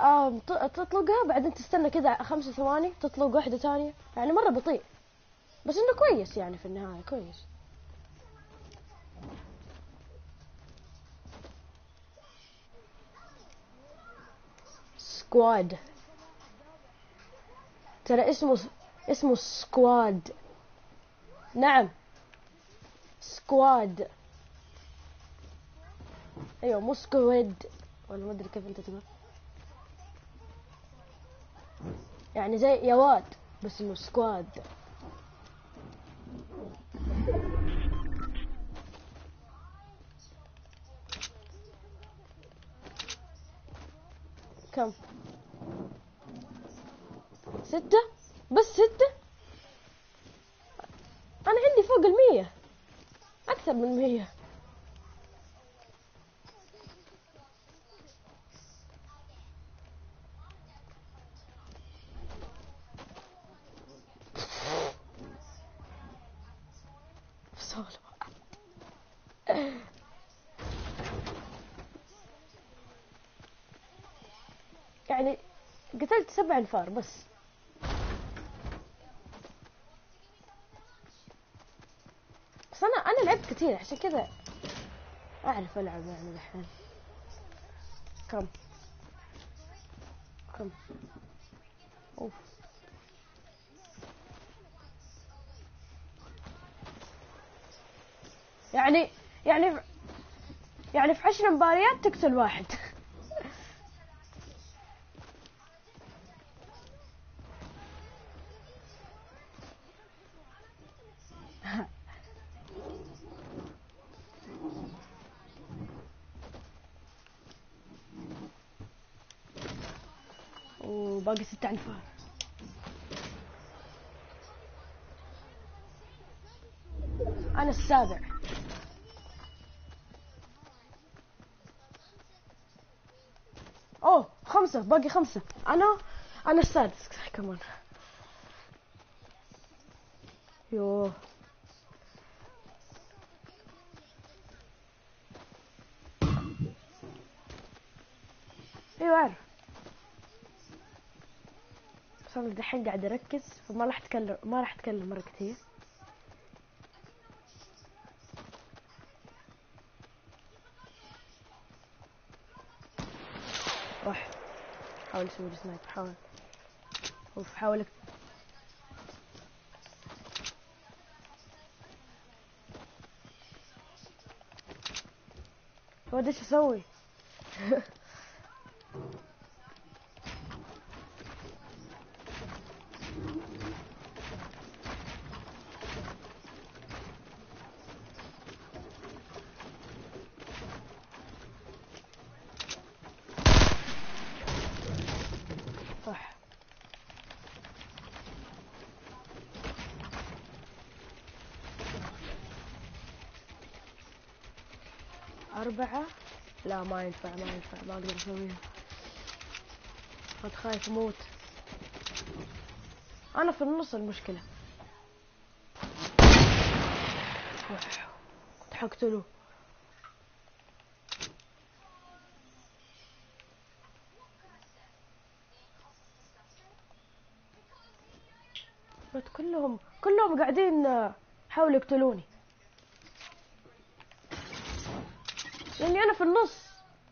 تطلقها بعدين تستنى كذا 5 ثواني تطلق واحدة ثانية، يعني مرة بطيء بس انه كويس يعني في النهاية كويس. سكواد، ترى اسمه سكواد. نعم سكواد، ايوه مو سكويد ولا ما ادري كيف انت تقول، يعني زي يا واد بس انه سكواد. كم؟ 6 بس 6. انا عندي فوق 100، اكثر من 100. يعني قتلت 7 انفار بس. بس انا لعبت كثير عشان كذا اعرف العب يعني الحين. كم؟ اوف. يعني يعني يعني في 10 مباريات تقتل واحد. وباقي 6 انفار. انا السابع. اوه 5، باقي 5. انا السادس كمان. يوه ايوه عارف، بس انا دحين قاعد اركز فما راح اتكلم، مره كثير. روح حاول اسوي سنايب، حاول هو ايش اسوي؟ صح 4. لا ما ينفع ما اقدر اسويها، كنت خايف اموت. انا في النص المشكلة. كنت حقتله. بس كلهم قاعدين حاولوا يقتلوني لاني انا في النص،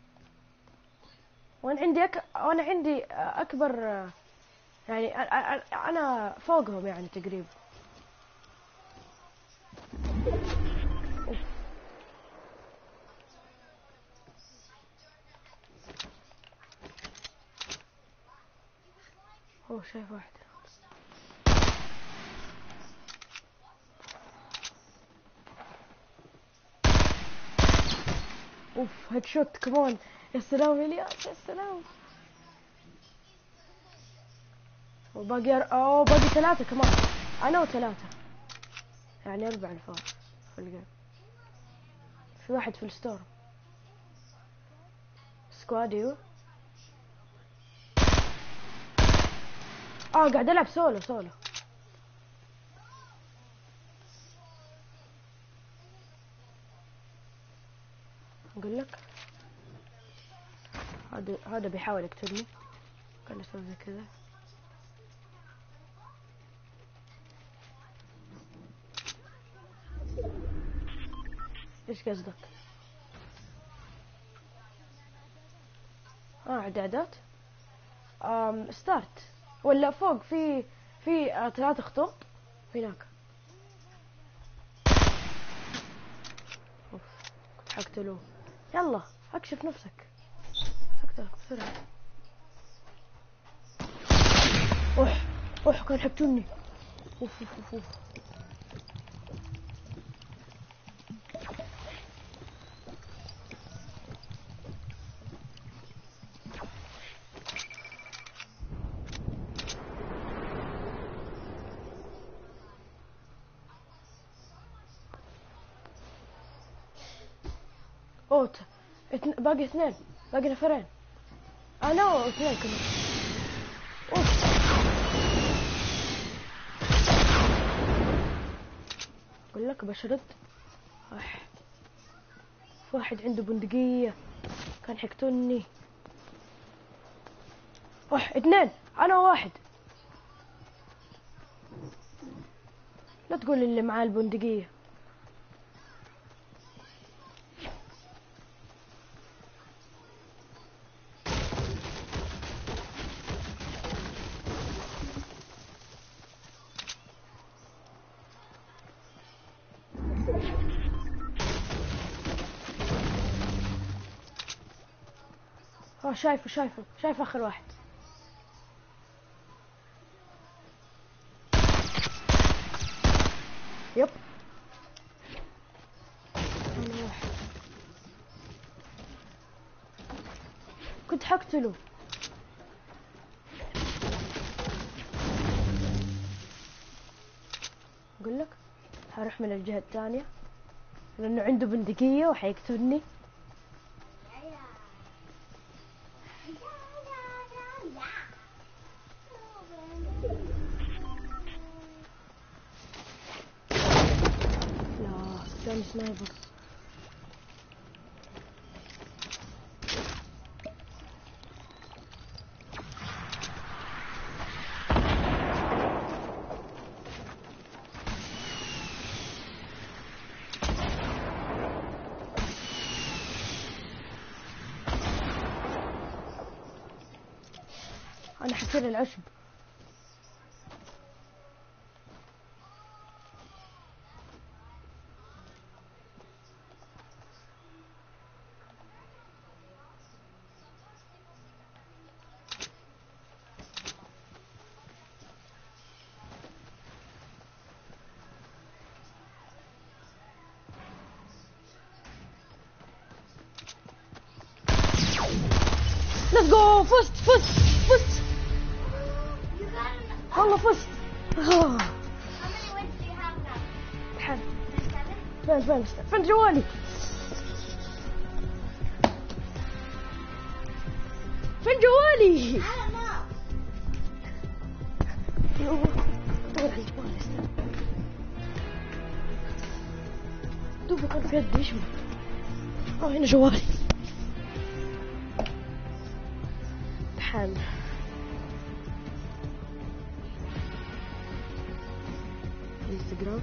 وانا عندي اكبر يعني انا فوقهم يعني تقريبا. اوه شايف واحد. اوف هيد شوت كمان. يا سلام الياس يا سلام. باقي 3 كمان. انا و3 يعني 4 انفار في الجيم. في واحد في الستور سكواديو. قاعد العب سولو. اقول لك هذا بيحاول يقتلني. كان اسوي زي كذا. ايش قصدك؟ اعدادات ستارت ولا فوق في 3 خطوط هناك. اوف كنت حقتله. يلا اكشف نفسك. اقتلك بسرعة. اوح كان حقتوني. اوف اوف اوف. اوت باقي 2 باقي نفرين. انا واثنين كنا. اوف اقول لك بشرد. في واحد عنده بندقية كان حيقتلني. 2 انا واحد. لا تقول اللي معاه البندقية. شايف اخر واحد. يب أنا واحد. كنت حقتله. اقول لك هروح من الجهة الثانية لانه عنده بندقية وحيقتلني. جاني سنايبر. انا حصير العشب. ليتس جو. فزت والله فزت. فين جوالي؟ فين جوالي؟ دور على جوالي. دوبك كان في يدي. ايش هنا جوالي. امتحان. انستغرام.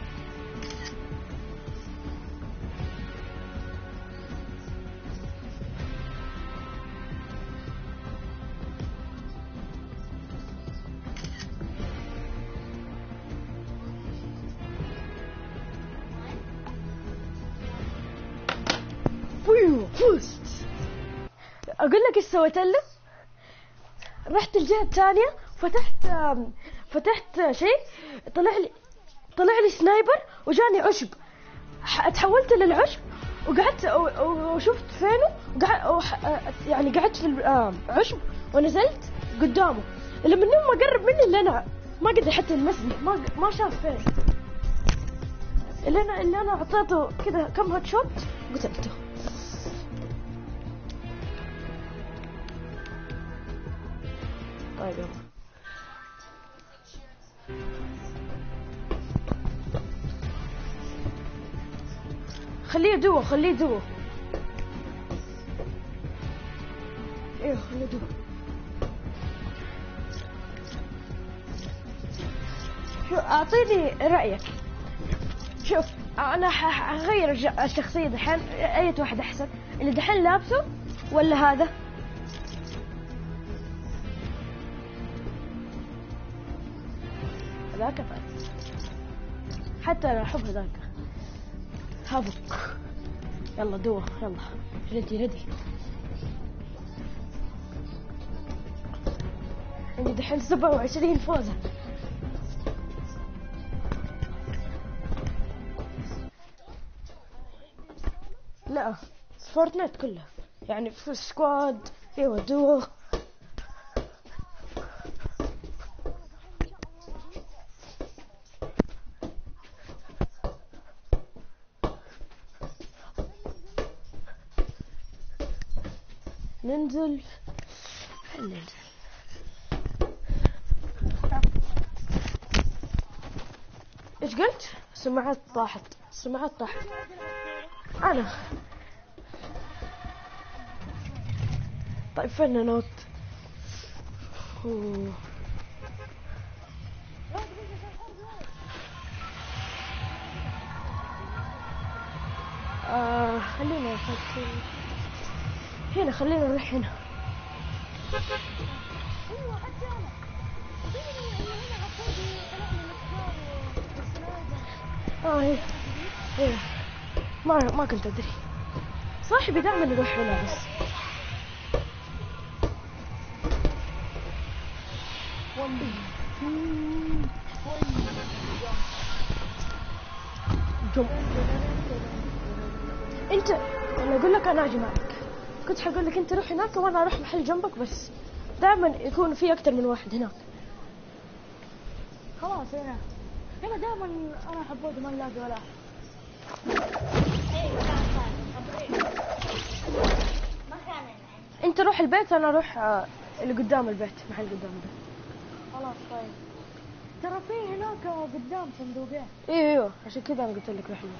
فزت. اقول لك ايش سويت له. رحت الجهة الثانية فتحت شيء طلع لي سنايبر وجاني عشب. تحولت للعشب وقعدت وشفت فينه يعني قعدت في العشب ونزلت قدامه. لما ما قرب مني اللي انا ما قدر حتى يلمسني. ما شاف فين. اللي انا اعطيته كذا كم هيد شوت قتلته. طيب يلا خليه دوا ايوه خليه دوا. شو اعطيني رايك. شوف انا هغير الشخصيه دحين، اي واحد احسن، اللي دحين لابسه ولا هذا؟ هذاك حتى انا احب هذاك. هابك. يلا دوا يلا. ردي عندي دحين 27 فوزة. لا فورتنايت كلها يعني، في سكواد. ايوه دوا. ننزل. ايش قلت؟ السماعات طاحت. انا طيب فين نوت؟ خلينا هنا، خلينا نروح هنا. هي ما كنت ادري. صاحبي دائما يروح هنا بس. انت انا اقول لك انا اجي معك. كنت حقول لك انت روح هناك وانا اروح محل جنبك، بس دائما يكون في اكثر من واحد هناك. خلاص هنا دائما انا حبوده ما نلاقي ولا احد. انت روح البيت انا اروح اللي قدام البيت، محل قدام البيت. خلاص طيب. ترى في هناك قدام صندوقين. ايوه عشان كذا انا قلت لك روح البيت.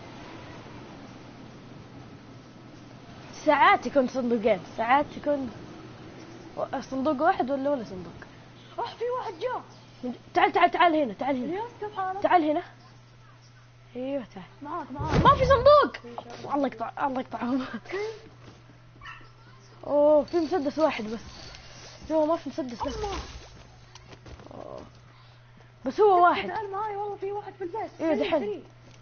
ساعات يكون صندوقين، ساعات يكون صندوق واحد ولا صندوق. في واحد جاء. تعال هنا، تعال هنا. ايوه تعال. معاك ما في صندوق. الله يقطعهم. اوه في مسدس واحد بس. هو ما في مسدس لا. بس هو واحد. تعال معاي والله في واحد في البيت. ايوه دحين.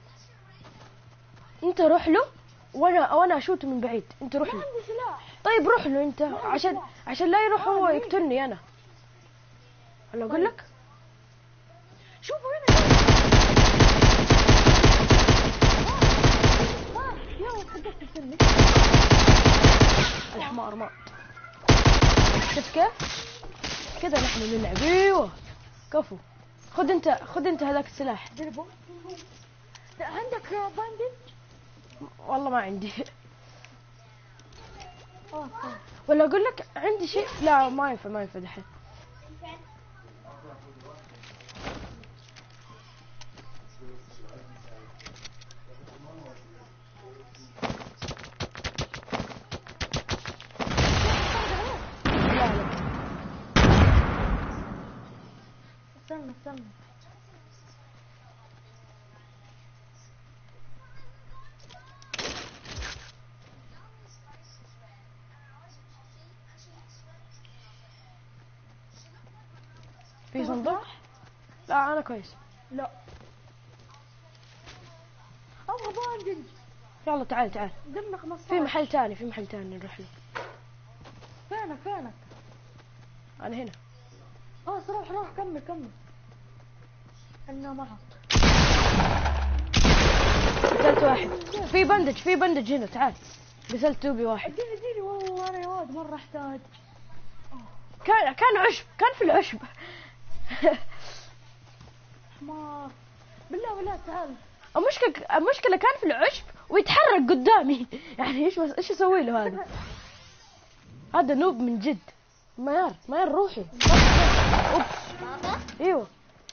انت روح له وانا اشوت من بعيد. انت روح له. ما عندي سلاح. طيب روح له انت عشان لا يروح هو يقتلني انا. انا اقول لك شوفوا هنا. يلا تحدثت السنة. الحمار مات. شفت كيف؟ كذا نحن نلعب. ايوه كفو. خذ انت هذاك السلاح. ضربه. عندك باندج؟ والله ما عندي. ولا اقول لك عندي شيء. لا ما ينفع دحين. استنى. في صندوق؟ لا انا كويس. لا ابغى باندج. يلا تعال. دمنا 15. في محل ثاني نروح له. فينك؟ انا هنا. روح كمل. انا معك. قتلت واحد. في بندج هنا. تعال. قتلت توبي واحد. اديني والله انا يا واد مره احتاج. كان عشب. كان في العشب. حمار. بالله تعال. المشكلة كان في العشب ويتحرك قدامي. يعني ايش اسوي له هذا؟ هذا نوب من جد. ماير روحي. اوبس. ايوه.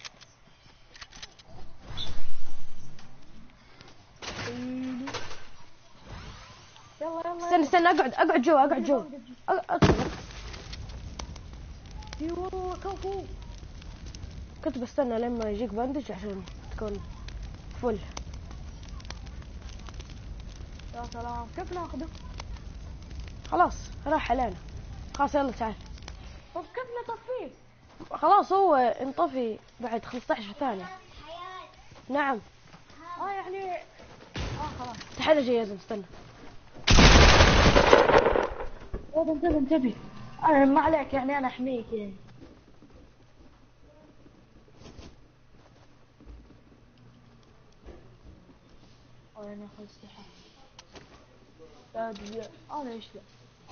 يلا استنى اقعد جوا. ايوه كفو. كنت بستنى لما يجيك باندج عشان تكون فل. يا سلام، كيف ناخده؟ خلاص راح علينا. خلاص يلا تعال. طب كيف نطفيه؟ خلاص هو انطفي بعد 15 ثانية. نعم. يعني خلاص. تعال جاي استنى. انتبه. انا ما عليك، يعني انا احميك يعني. انا اخذ السلاح. لا دي انا ايش لا.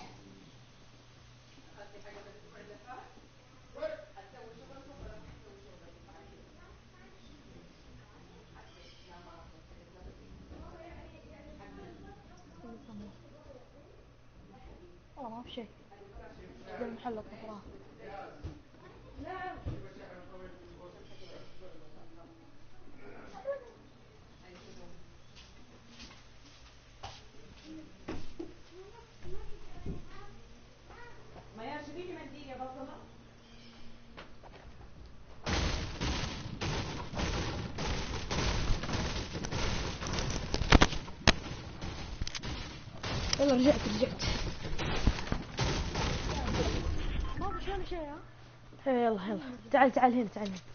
والله ما في شيء. زي محل الطفران. يلا رجعت. ما في ولا شيء. يلا تعال هنا.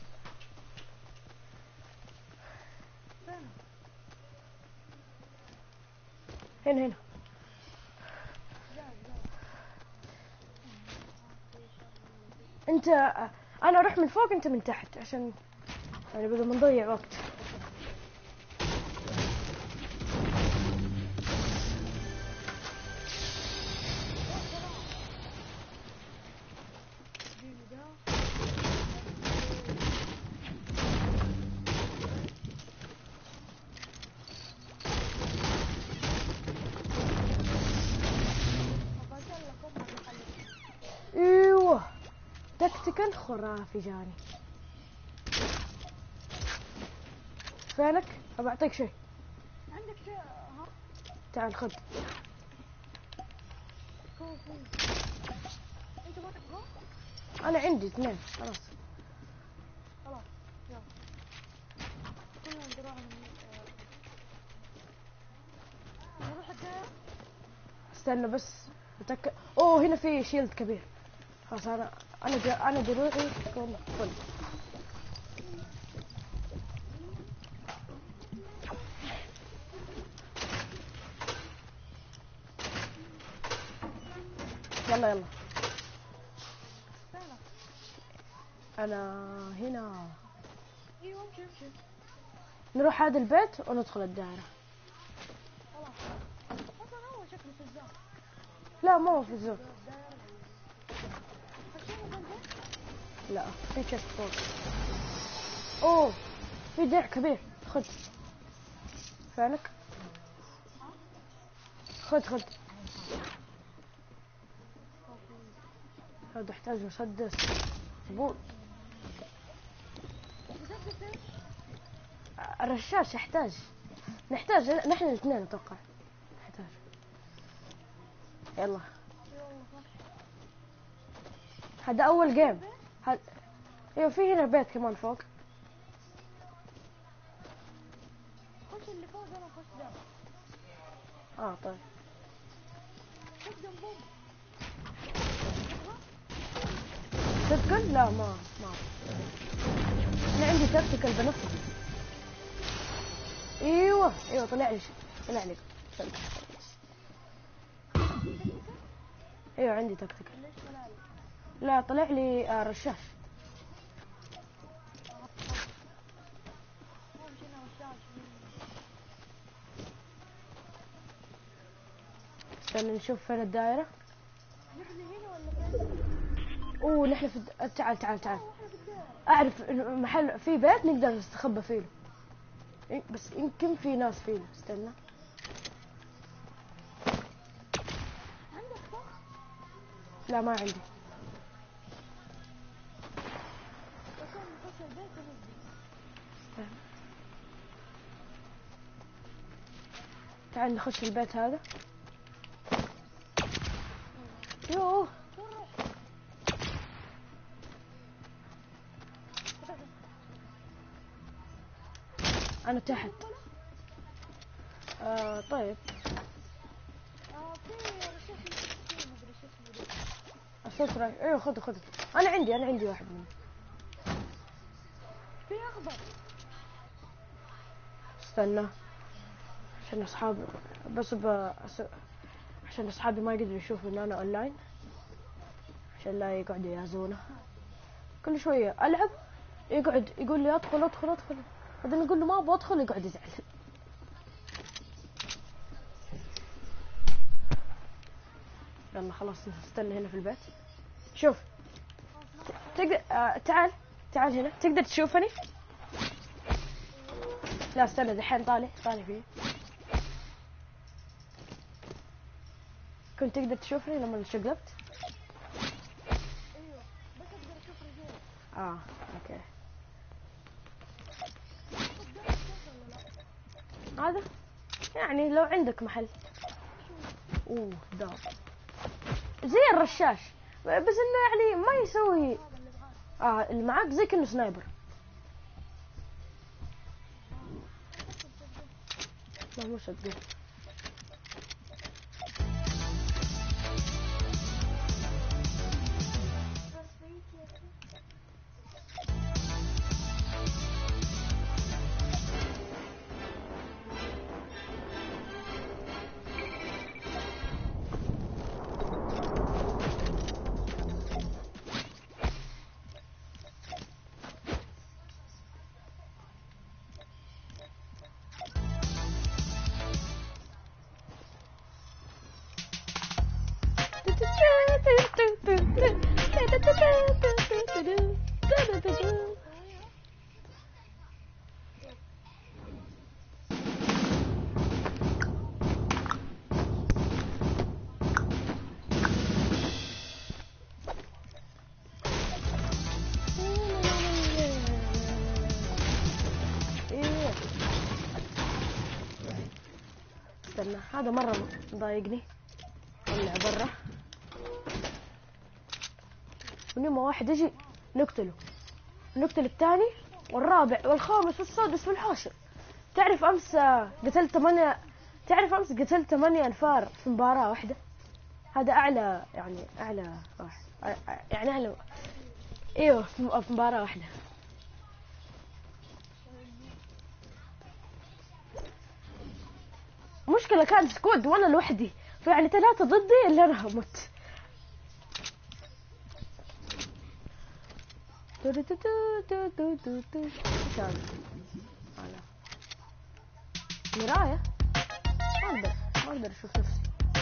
هنا. انت انا اروح من فوق انت من تحت عشان يعني بدل ما نضيع وقت. ايوه تكتيكال خرافي جاني. فينك؟ ابى اعطيك شيء. عندك شيء؟ ها تعال خذ. انت ما تبغى؟ انا عندي 2 خلاص. يلا كلنا نروح نروح الدائرة. استنى بس اوه هنا في شيلد كبير. خلاص انا دروعي تكون فل. يلا انا هنا. ايوه امشي. نروح هذا البيت وندخل الدائرة. خلاص اصلا هو شكله سزاق. لا ما هو في الزوق. لا في شيء فوق. اوه في درع كبير. خذ فينك. خذ هذا احتاج مسدس زبون. الرشاش نحتاج نحن الاثنين اتوقع نحتاج. يلا هذا اول جيم. ايوه في هنا بيت كمان فوق. خش اللي فوق انا خش ده. طيب خش جنبهم. تذكر؟ لا ما انا عندي تكتيكال بنفسه. ايوه طلع لي ايوه عندي تكتيكال. ليش طلع لي؟ لا طلع لي رشاش. استنى نشوف فين الدائرة. نحن هنا ولا فين؟ اوه نحن في تعال اعرف إنه محل في بيت نقدر نستخبى فيه. بس يمكن في ناس فيه. استنى. عندك فخ؟ لا ما عندي. نخش البيت ونبدي. تعال نخش البيت هذا. يوه انا تحت. طيب في رشاش مدري شو اسمه ده. السلطة. ايوه خذ. انا عندي واحد منه. في اخضر. استنى عشان اصحابي عشان اصحابي ما يقدروا يشوفوا ان انا اونلاين، عشان لا يقعدوا يهزونه. كل شويه العب يقعد يقول لي ادخل، بعدين اقول له ما ابغى ادخل، يقعد يزعل. يلا خلاص نستنى هنا في البيت. شوف تقدر تعال هنا، تقدر تشوفني؟ لا استنى دحين طالع فيه. كنت تقدر تشوفني لما شقلبت؟ ايوه بس اقدر اشوف رجلي. اوكي. ولا لا؟ هذا يعني لو عندك محل. دار زي الرشاش، بس انه يعني ما يسوي. اللي معاك زي كأنه سنايبر. لا مو صدق. استنى هذا مرة مضايقني. طلع برا ونما واحد يجي نقتل الثاني والرابع والخامس والسادس والعاشر. تعرف امس قتلت 8 انفار في مباراة واحدة. هذا اعلى واحد، يعني اعلى. ايوه في مباراة واحدة. مشكلة كان سكواد وانا لوحدي، فيعني 3 ضدي اللي انا مت. مراية ما اقدر اشوف نفسي.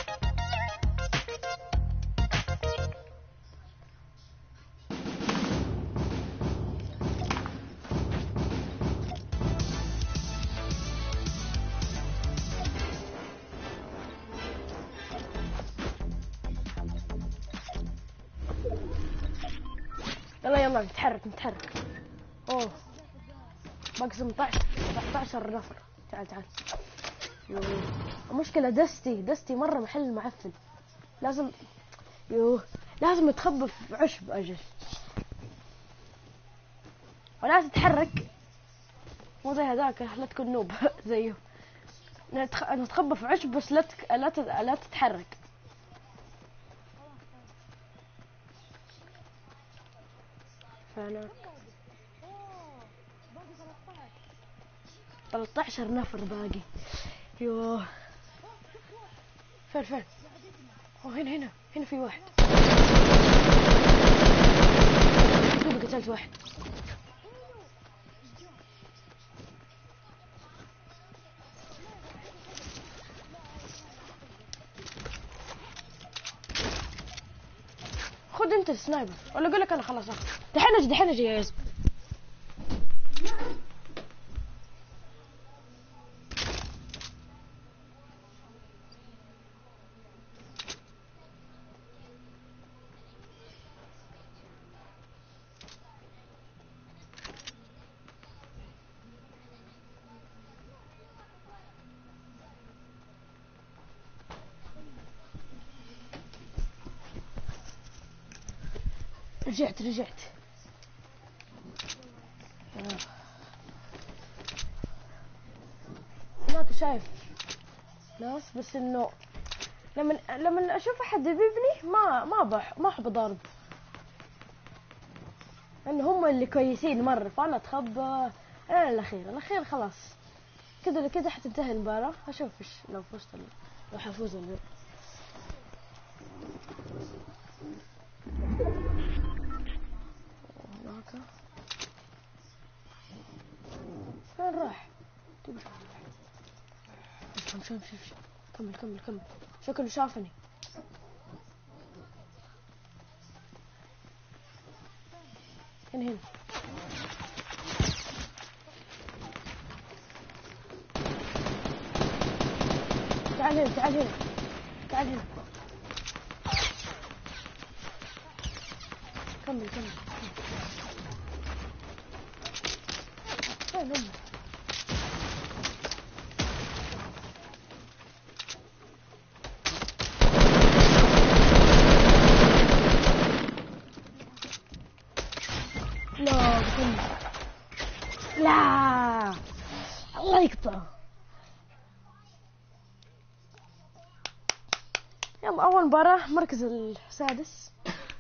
يلا نتحرك. اوه باقي 17 نفر. تعال. المشكلة دستي مرة محل معفن. لازم نتخبى في عشب اجل، ولا تتحرك. مو زي هذاك، لا تكون نوب زيه. نتخبى في عشب بس لا تتحرك. فانا 13 نفر باقي. يوه فين هنا في واحد. قتلت واحد. خذ انت السنايبر ولا اقول لك انا خلاص اخذ. دحين اجي يا يزن. رجعت. شايف ناس، بس انه لما اشوف احد يبيبني ما احب اضارب، لان هم اللي كويسين مره، فانا اتخبى. انا الاخير خلاص، كذا حتنتهي المباراة. اشوف ايش لو فزت لو حفوز ولا لا. هناك فين راح؟ شوف كمل. شكله شافني. هنا تعال هنا. كمل. فين هم؟ لا الله يقطع. يلا اول مباراة مركز السادس.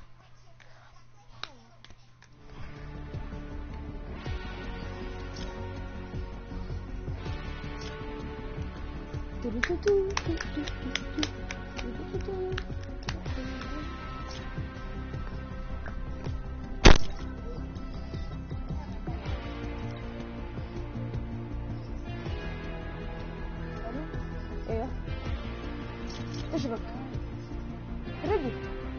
ايوه ايش بك؟ ريدي.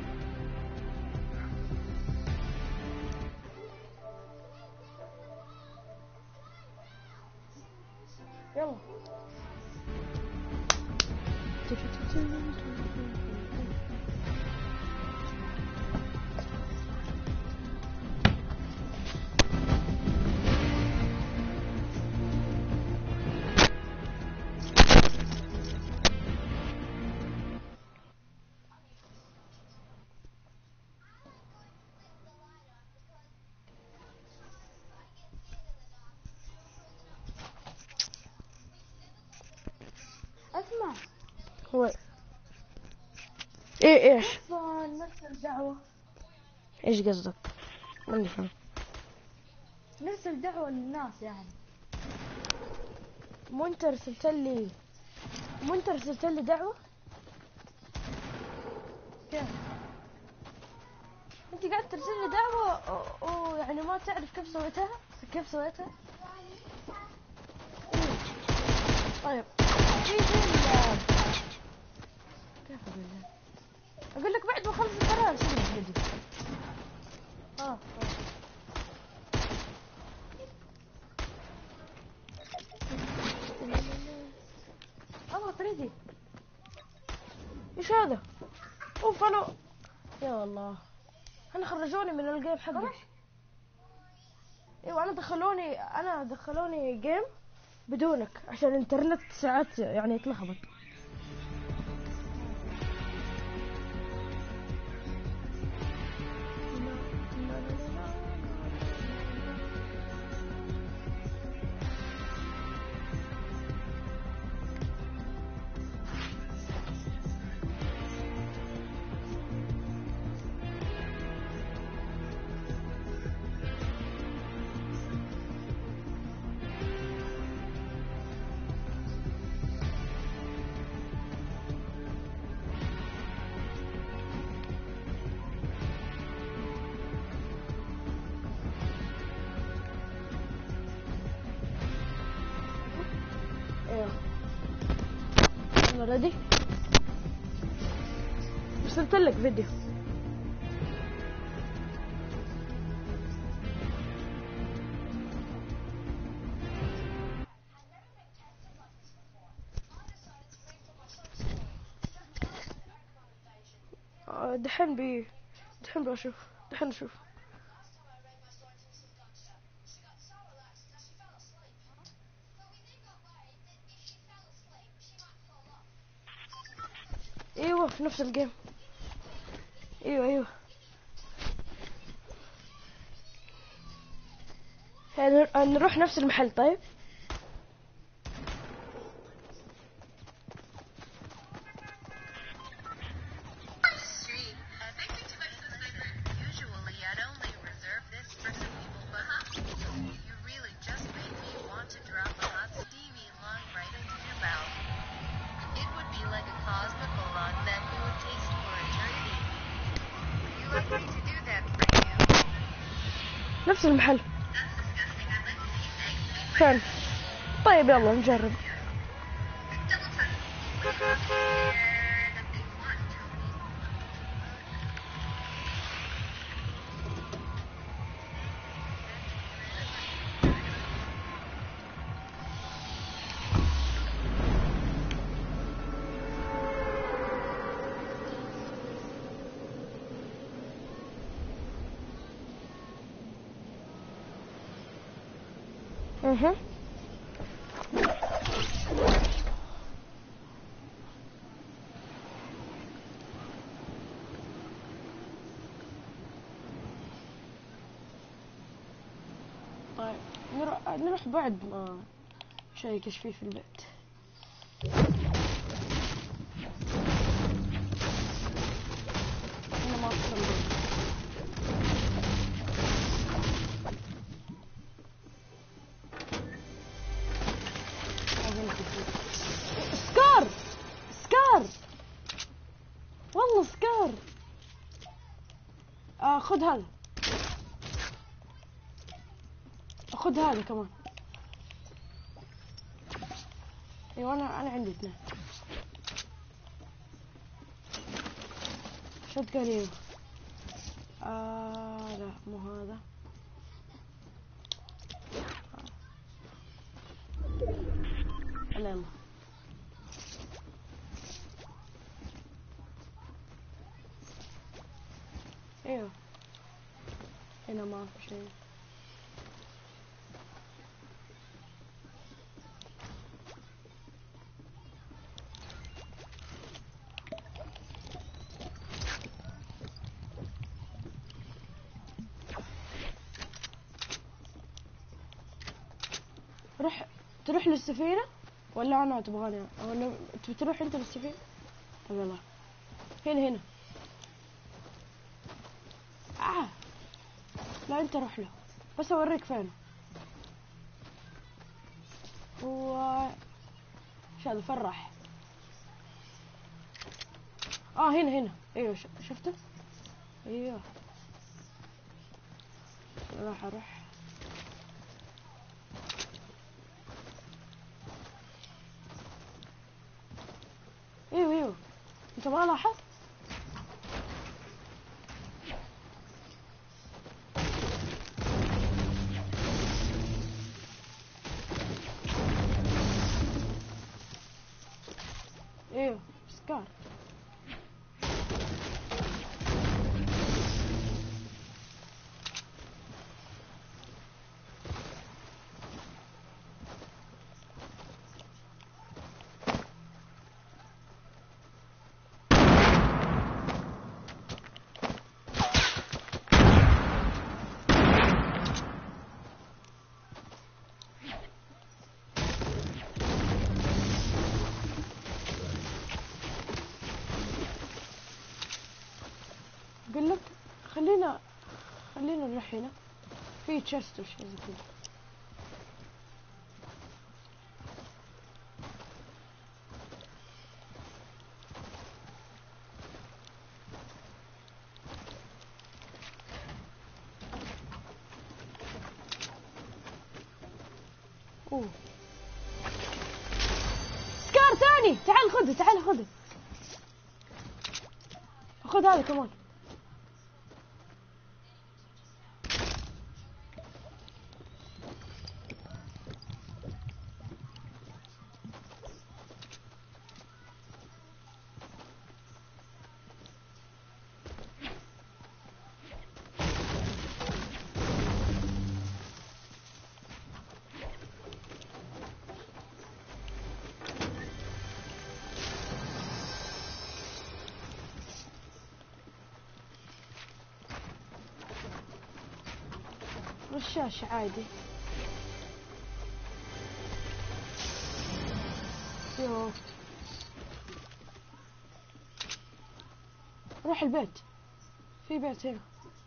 يلا اسمع، هو ايش نرسل دعوة. ايش قصدك؟ ماني فاهم. نرسل دعوة للناس يعني. مو انت رسلت لي دعوة؟ كيف؟ انت قاعد ترسل لي دعوة ويعني ما تعرف كيف سويتها؟ طيب كيف اقول لك بعد ما اخلص القرار شو بدي؟ اضغط ريدي. ايش هذا؟ اوف انا يا والله انا خرجوني من الجيم حقي. ايوه انا دخلوني جيم بدونك عشان الانترنت ساعات يعني يتلخبط. يلا ريدي. ارسلت لك فيديو. دحين بشوف. دحين اشوف. ايوه في نفس الجيم. ايوه نروح نفس المحل. طيب نفس المحل. فين؟ طيب يلا نجرب. طيب نروح بعد ما شيء ايش فيه في البيت. انا ما أصلاً البيت. سكار سكار والله سكار. خذ هذا، خذ هذا كمان. ايوه انا عندي اثنين. شد قليل. لا مو هذا. يلا ايوه هنا ما في شيء. تروح للسفينة ولا أنا تبغاني ولا تروح أنت للسفينة؟ طيب يلا هنا لا أنت روح له بس أوريك فين هو. شو هذا فرح؟ هنا ايوه شفته. ايوه اروح ايوه انت ما لاحظت؟ ايوه سكار. قل لك خلينا نروح هنا في تشست وشي زي كذا. سكار ثاني. تعال خذه خذ هذا كمان. رشاش عادي. روح البيت، في بيت هنا.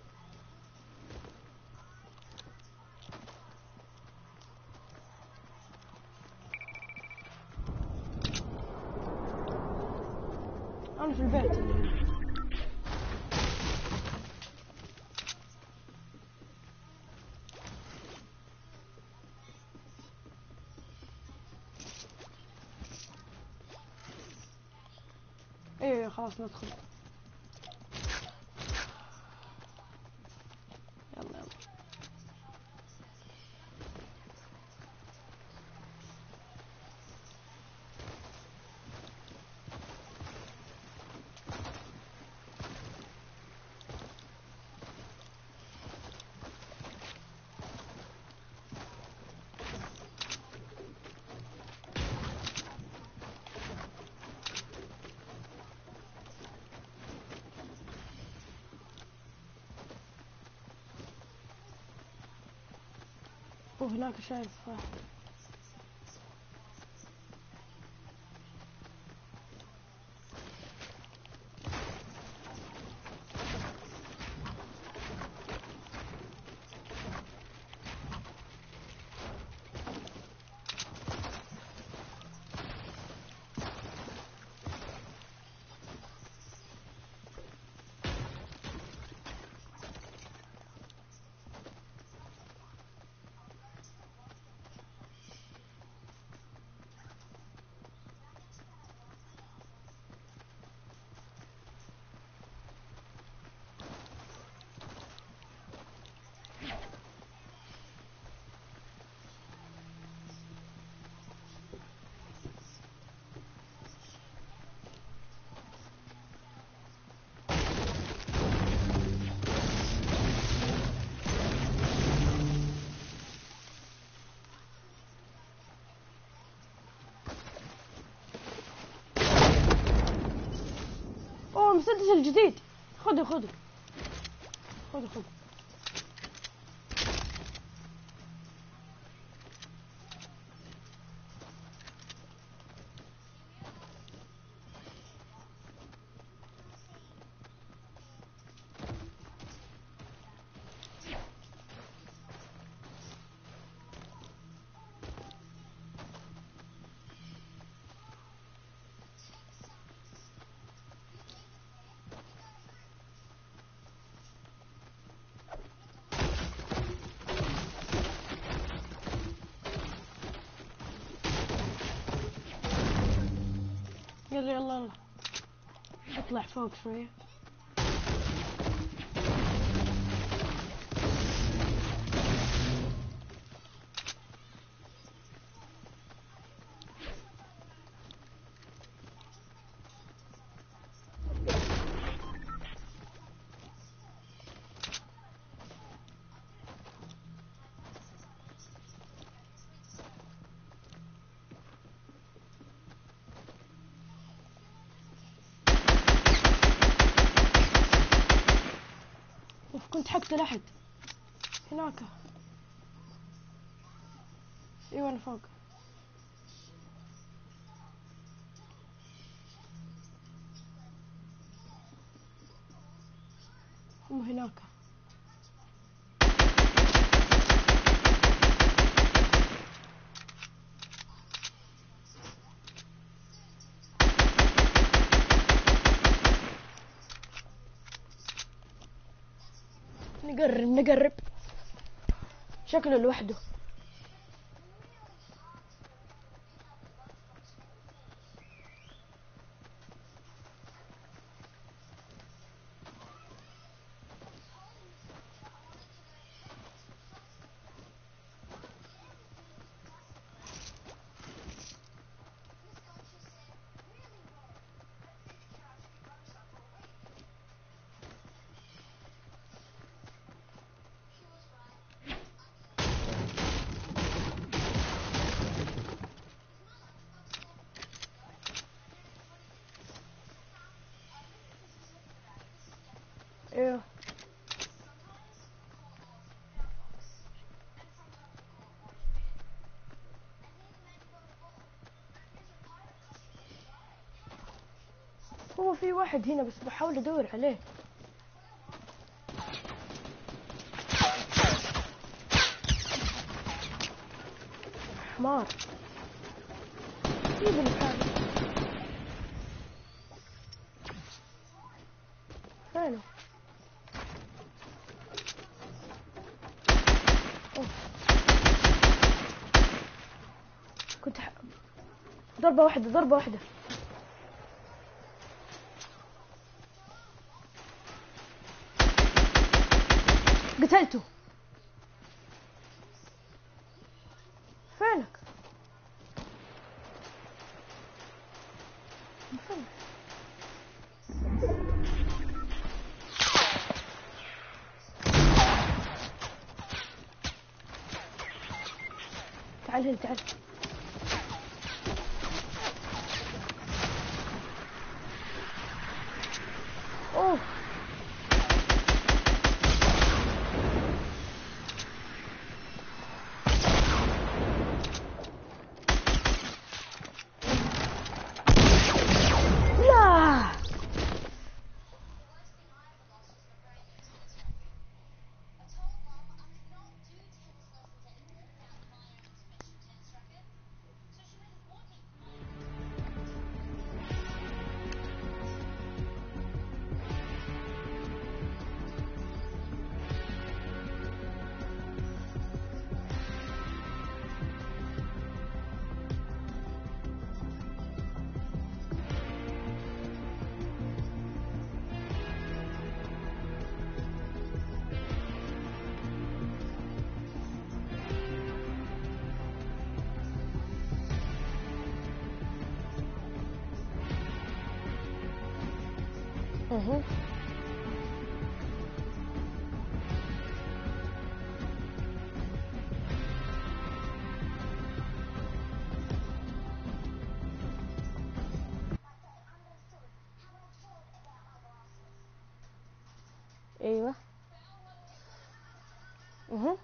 أنا في البيت اللي هنا. ايه خلاص ندخل. يلا يلا. وهناك شايف واحد. المسدس الجديد. خذه خذه خذه خذه. يلا يلا يلا اطلع فوق شوية. كنت حق تحت هناك. ايوه انا فوق. هم هناك. نقرب نقرب. شكله لوحده. ايوه هو في واحد هنا بس بحاول ادور عليه. حمار سيب الحال. فينه؟ كنت ضربة واحدة ضربة واحدة. قتلته. فينك؟ فينك؟ تعال هنا تعال. اوه لا. اها ايوه اها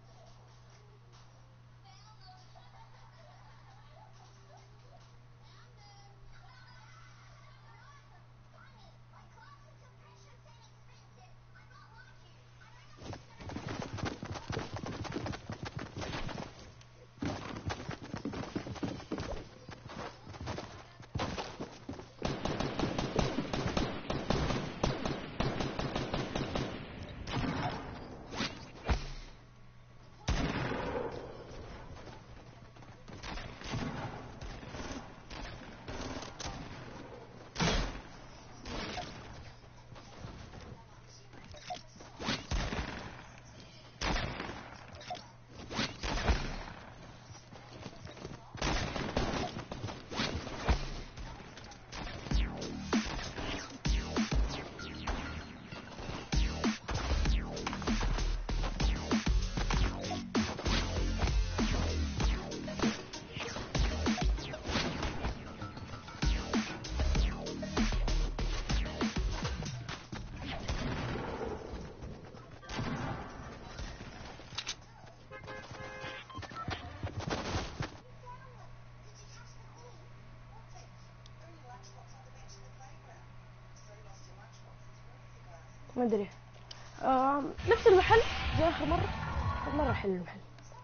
ما ادري. نفس المحل زي اخر مرة. مرة حلو المحل.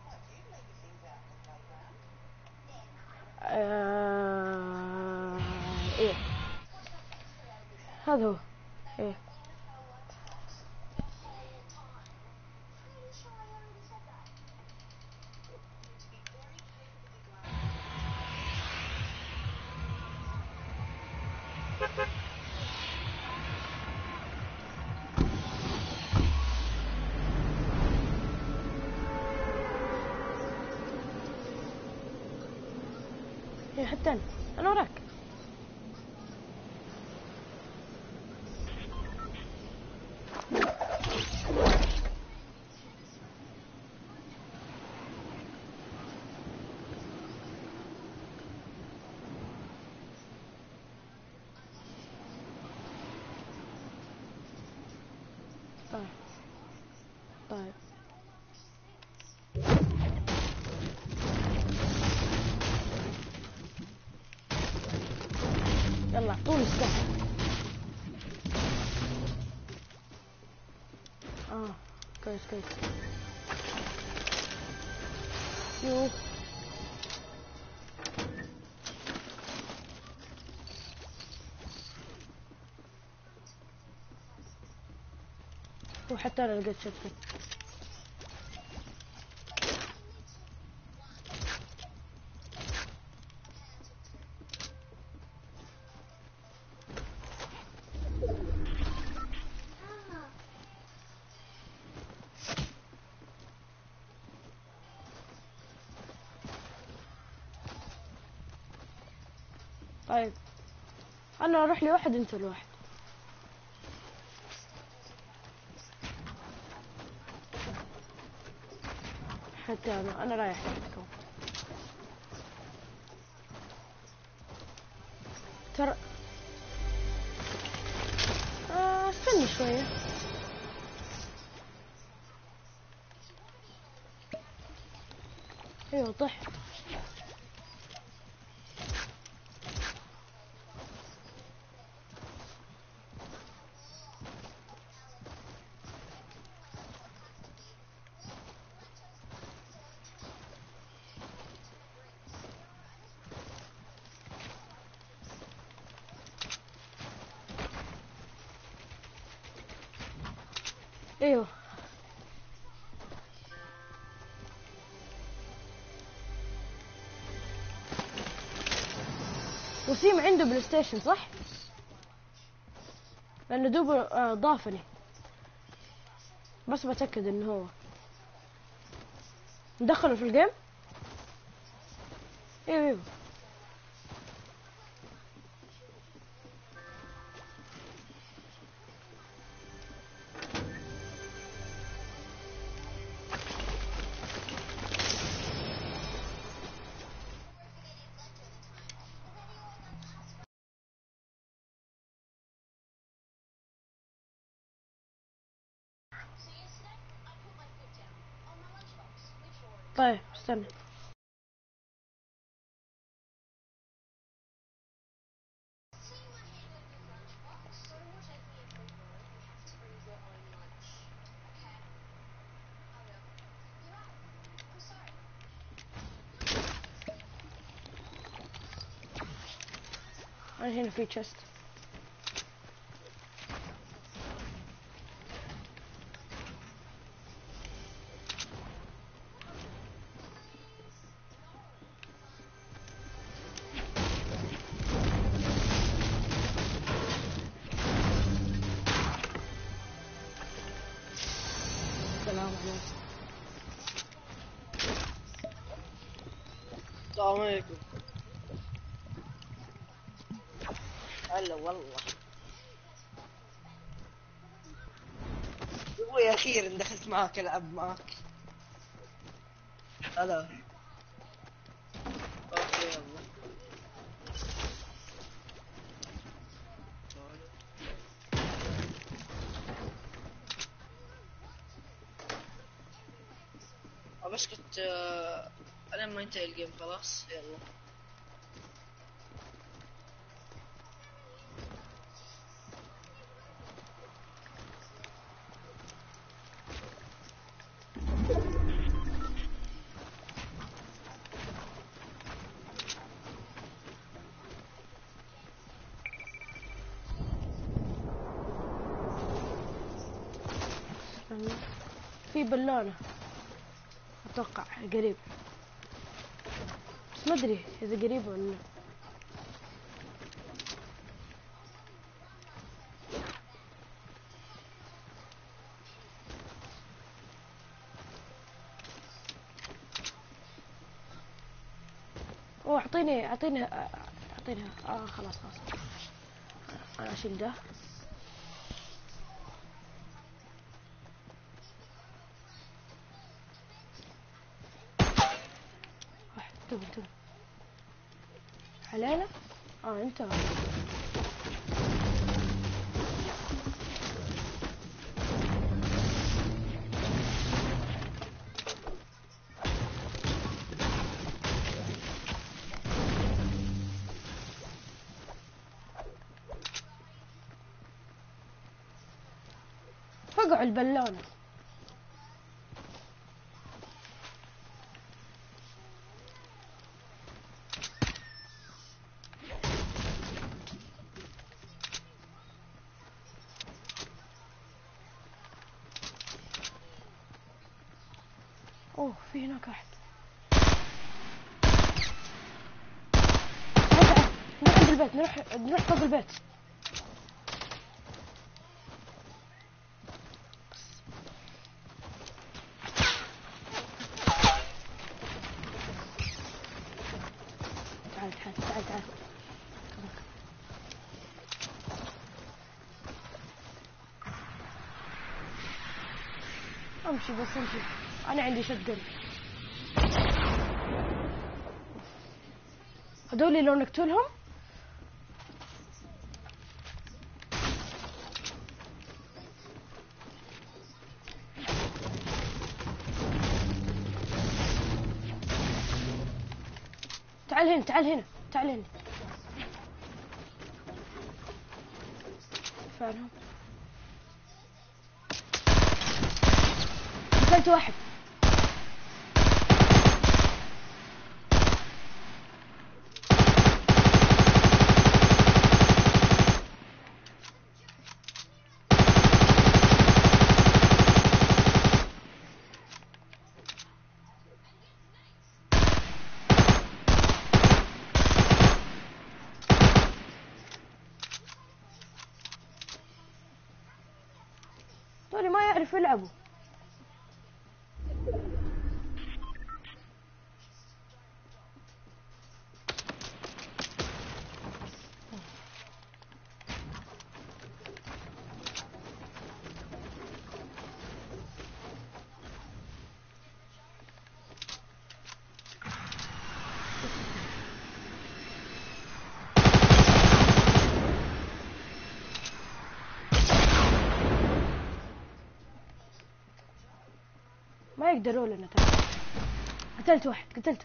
ايه هذا هو. ايه ايه حتى انا وراك. طيب يلا اعطوني السلاح. كويس كويس. يو وحتى انا لقيت شوتجن. طيب انا اروح لواحد انت لواحد. حتى انا رايح لكم ترى. استني شوية. ايوه طح. ايوه وسيم عنده بلاي ستيشن صح؟ لانه دوب ضافني، بس بتأكد انه هو مدخله في الجيم. ايوه ايوه طيب استنى. أنا هنا في تشست. السلام عليكم. السلام عليكم. هلا والله ابوي اخيرا دخلت معاك العب معاك. هلا اوكي يلا. بس كنت انا ما ينتهي الجيم خلاص يلا. في بالونة اتوقع قريب، بس ما ادري اذا قريب ولا لا. اوه اعطيني خلاص انا اشيل ده. انتبه علينا. انت فقعوا البالونة. اوه في هناك احد. تعال نروح عند البيت، نروح فوق البيت. تعال امشي بس امشي. انا عندي شتقن. هذولي لو نقتلهم تعال هنا تعال هنا تعال هنا. فعلا قتلت واحد. دول ما يعرفوا يلعبوا. ما يقدروا لنا ترى. قتلت واحد قتلته.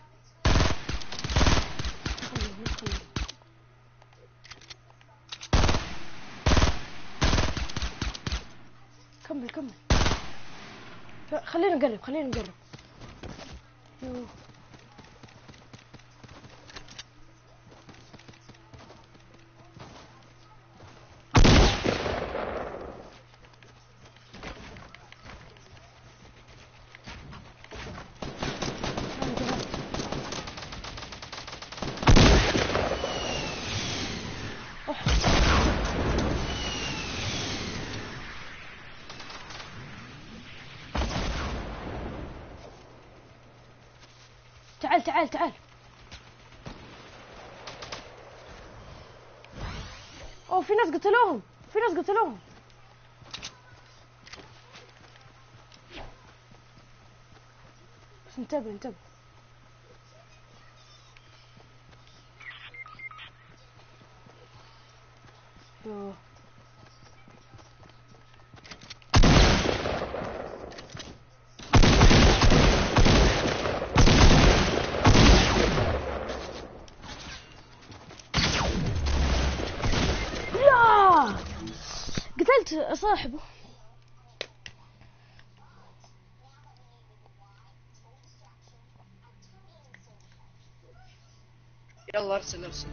كمل كمل. خلينا نقرب خلينا نقرب. يوه. تعال تعال تعال. اوه في ناس قتلوهم في ناس قتلوهم. بس انتبه انتبه. يوه. قتلت صاحبه. يلا ارسل ارسل.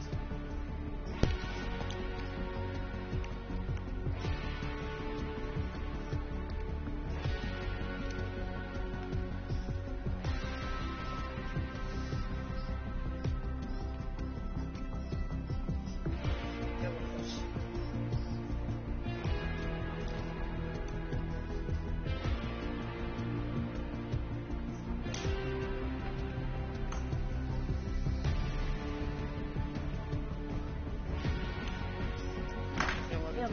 يلا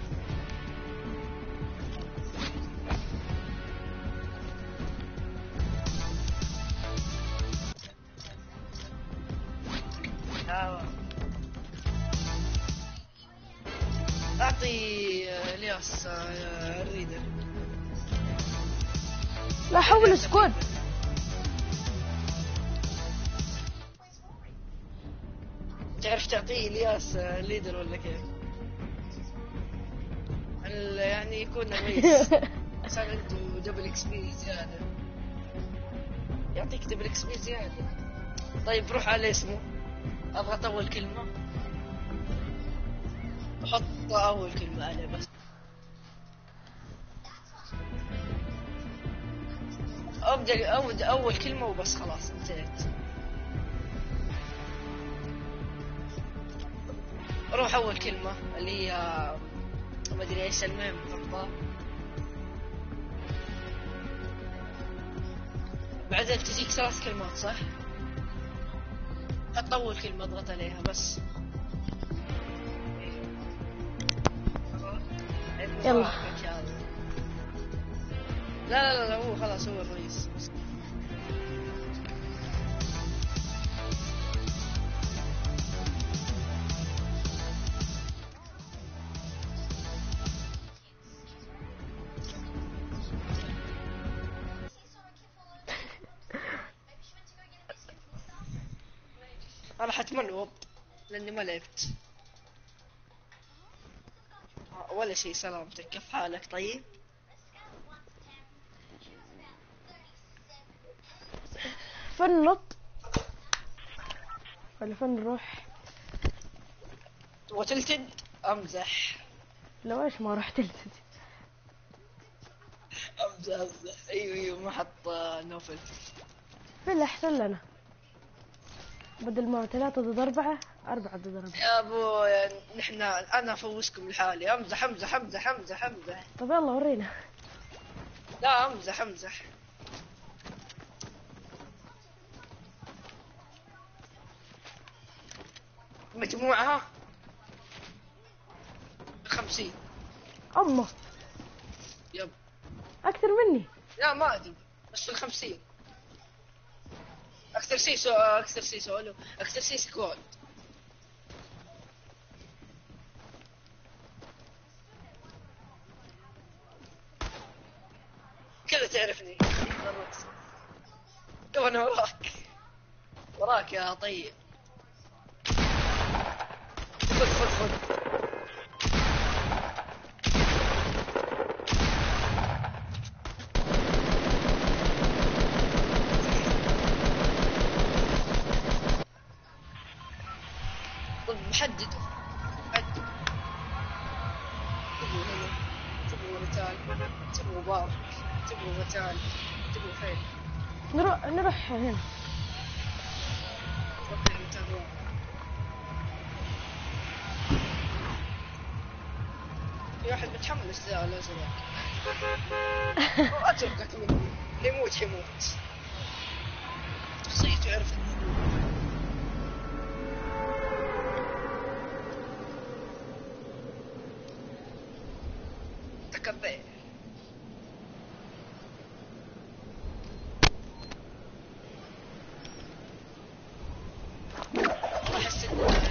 اعطي الياس الريدر. لا حول سكواد. تعرف تعطيه الياس الليدر ولا كيف؟ يعني يكون رئيس. صار عنده دبل اكس بي زيادة. يعطيك دبل اكس بي زيادة. طيب روح على اسمه. اضغط اول كلمة. حط اول كلمة عليه بس. ابدأ اول كلمة وبس خلاص انتهيت. روح اول كلمة اللي هي ما ادري ايش المهم حطها. بعدين تجيك 3 كلمات صح؟ حط اول كلمة اضغط عليها بس. يلا لا هو خلاص هو الرئيس. انا حتمنوض لاني ما لعبت ولا شيء. سلامتك، كيف حالك؟ طيب فن نط ولا فن نروح؟ وتلتد؟ امزح. لو ايش ما رحت تلتد. امزح. ايوه ما حط نوفل. فين احسن لنا؟ بدل ما 3 ضد 4 4 ضد 4. يا ابو نحن انا افوزكم لحالي. امزح. طب يلا ورينا. لا امزح. مجموعها 50. أمه يب. أكثر مني. لا ما ادري بس في 50. اكثر شيء سولو اكثر شيء سكواد. كذا تعرفني. تو انا وراك يا طيب. خذ محدد. تبغوا هنا، تبغوا رتال، تبغوا بار، تبغوا رتال، تبغوا فين؟ نروح هنا. اوكي رتال. في واحد متحمس ذا الازرق. اتركك مني، اللي يموت شخصيته يعرف تكبر. احس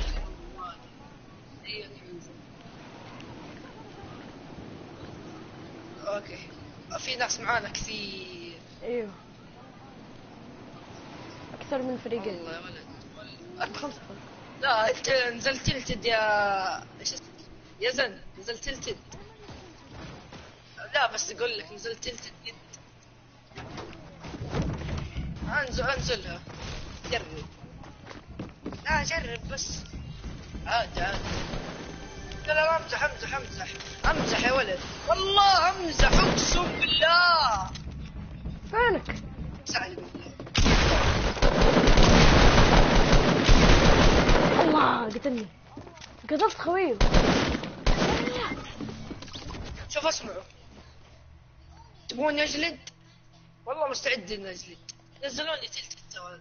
اوكي في ناس معانا كثير. ايوه اكثر من فريقين. والله يا ولد 5. لا انت نزلت تلتد يا ايش يا زن نزلت تلتد. لا بس اقول لك نزلت تلتد جد. انزلها جرب. لا جرب بس عادي. لا امزح يا ولد والله امزح اقسم بالله. فينك؟ سعد بالله. الله قتلني. قتلت خويه. شوف اسمعوا، تبغون نجلد؟ والله مستعد نجلد. نزلوني تلت التوالد.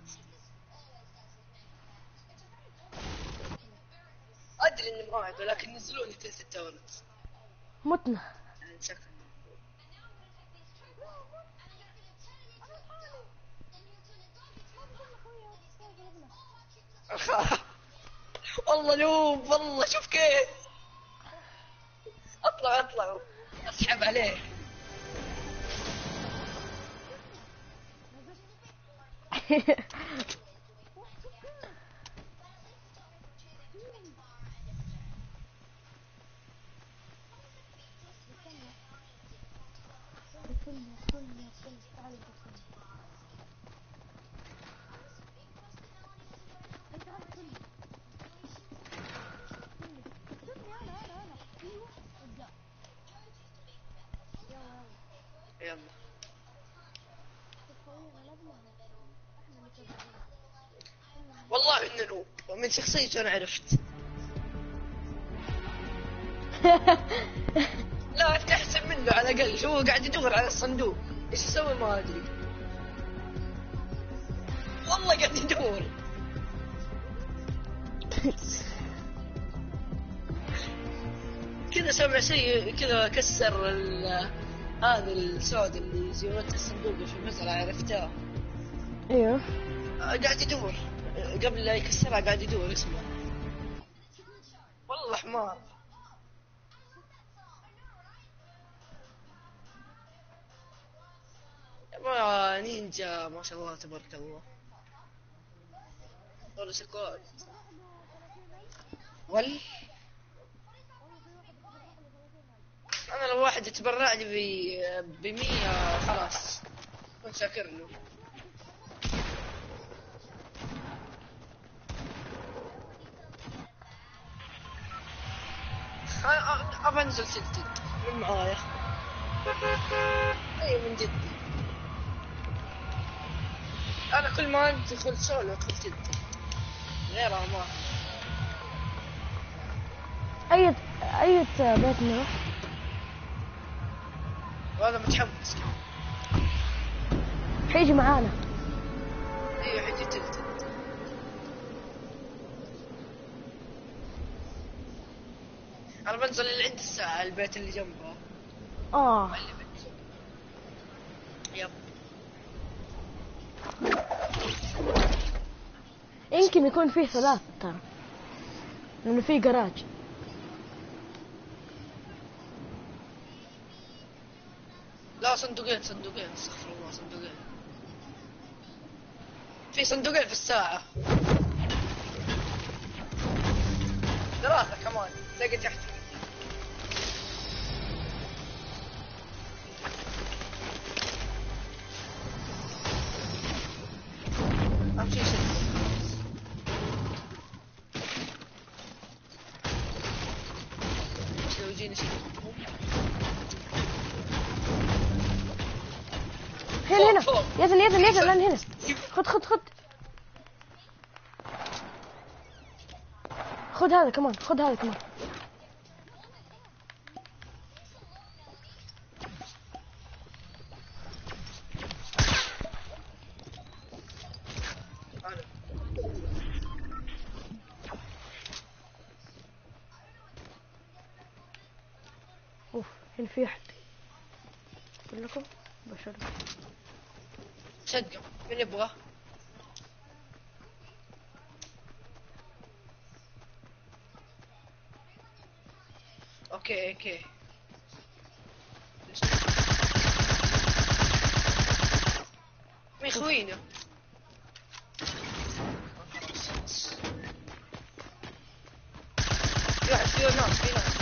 ادري اني مراهق ولكن نزلوني تلت التوالد. متنا. يعني شكل والله نوب والله. شوف كيف اطلع اسحب عليه. يلا والله انه نوب ومن شخصيته انا عرفت. لا انت احسن منه على الاقل. هو قاعد يدور على الصندوق. ايش يسوي ما ادري والله قاعد يدور. كذا سمع شيء كذا كسر هذا السود اللي زيارة الصندوق في المزرعة عرفتها؟ ايوه. قاعد يدور قبل لا يكسرها، قاعد يدور اسمه. والله حمار. ما نينجا ما شاء الله تبارك الله. والله سكوت. انا لو واحد يتبرع لي ب100 خلاص كنت شاكر له. ابى انزل سلتد من معايا. اي من جد انا كل ما ادخل سولو ادخل سلتد غيرها ما. اي بيت نروح؟ وهذا متحمس حيجي معانا. ايوه حيجي تلتد. انا بنزل اللي عند الساعة البيت اللي جنبه. اللي بنزل. يب يمكن يكون فيه 3 ترى، لانه فيه جراج. لا صندوقين استغفر الله صندوقين. في صندوقين في الساعة 3 كمان تلاقي تحت. امشي لو يجيني شيء هنا فوق. يزن لان هنا. خد هذا كمان. اوف هنا في احد. اقول لكم بشر. شقة من يبغى؟ اوكي مين خوينا؟ في ناس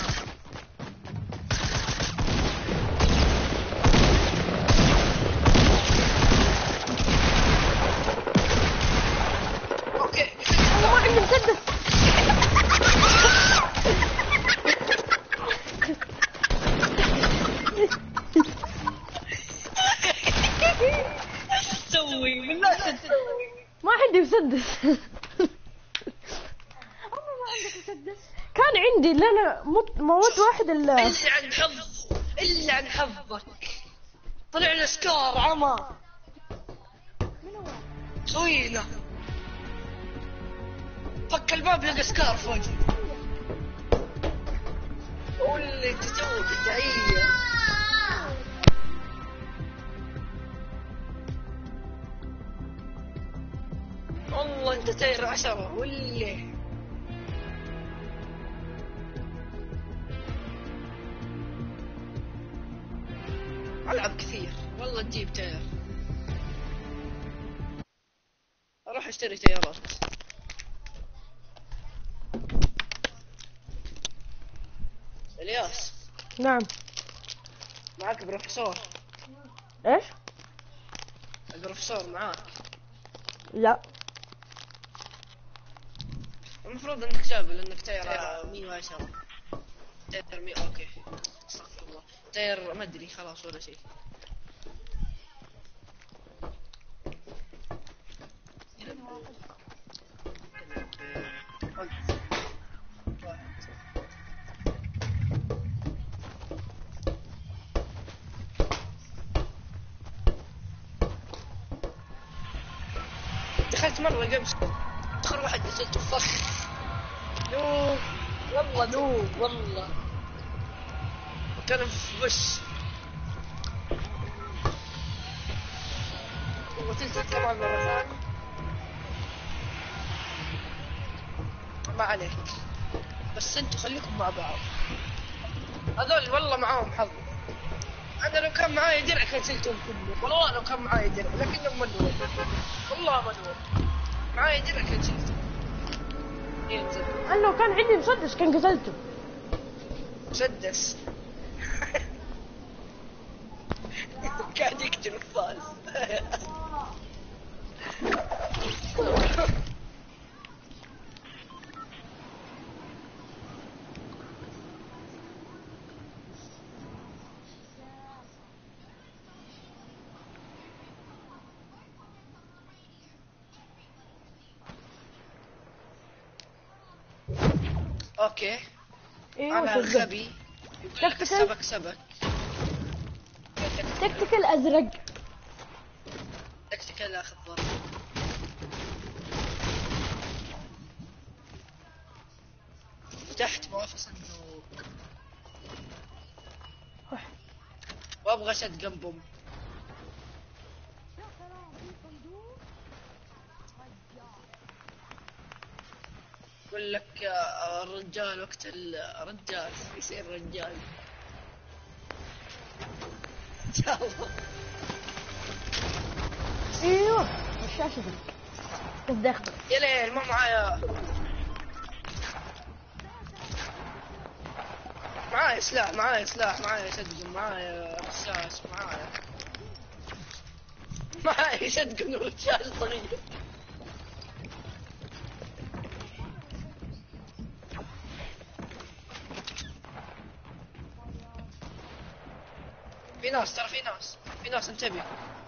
اوكي ما عندي مسدس. تسوي بالله تسوي. ما عندي مسدس. كان عندي لأن موت واحد إلا عن حظك طلع له سكار عمى. خوينا فك الباب لقى سكار فوق. واللي تسوي بالدعية. والله انت تاير 10 واللي العب كثير والله تجيب تاير. اروح اشتري تايرات. الياس نعم. معك بروفيسور؟ ايش؟ البروفيسور معاك؟ لا المفروض انك جاب لانك تاير 110. تاير 100 اوكي استغفر الله. تاير ما ادري خلاص ولا شيء. دخلت مرة قبل اخر واحد نزلت فخ نوب والله نوب والله. كان في بش قتلتك كمان مرة ثانية. ما عليك، بس انتوا خليكم مع بعض. هذول والله معاهم حظ. انا لو كان معاي درع كنسلتهم كلهم، والله لو كان معاي درع، لكنهم منور. والله منور. معاي درع كنسلتهم. ينزل انا لو كان عندي مسدس كان قتلته. مسدس. قاعد يقتل الفاز. اوكي ايوه انا شغل. غبي. يقول لك تكتيكال. سبك. تكتيكال ازرق. تكتيكال اخذ ضرب. فتحت ما في صندوق وابغى شد بوم. يقول لك الرجال وقت الرجال يصير رجال. ان شاء الله. ايوه الشاشة ذيك بدي اخذ. يا ليل ما معايا. معايا سلاح، معايا شدقن، معايا رشاش، معايا شدقن ورشاش صغير. في ناس، ترى في ناس انتبه.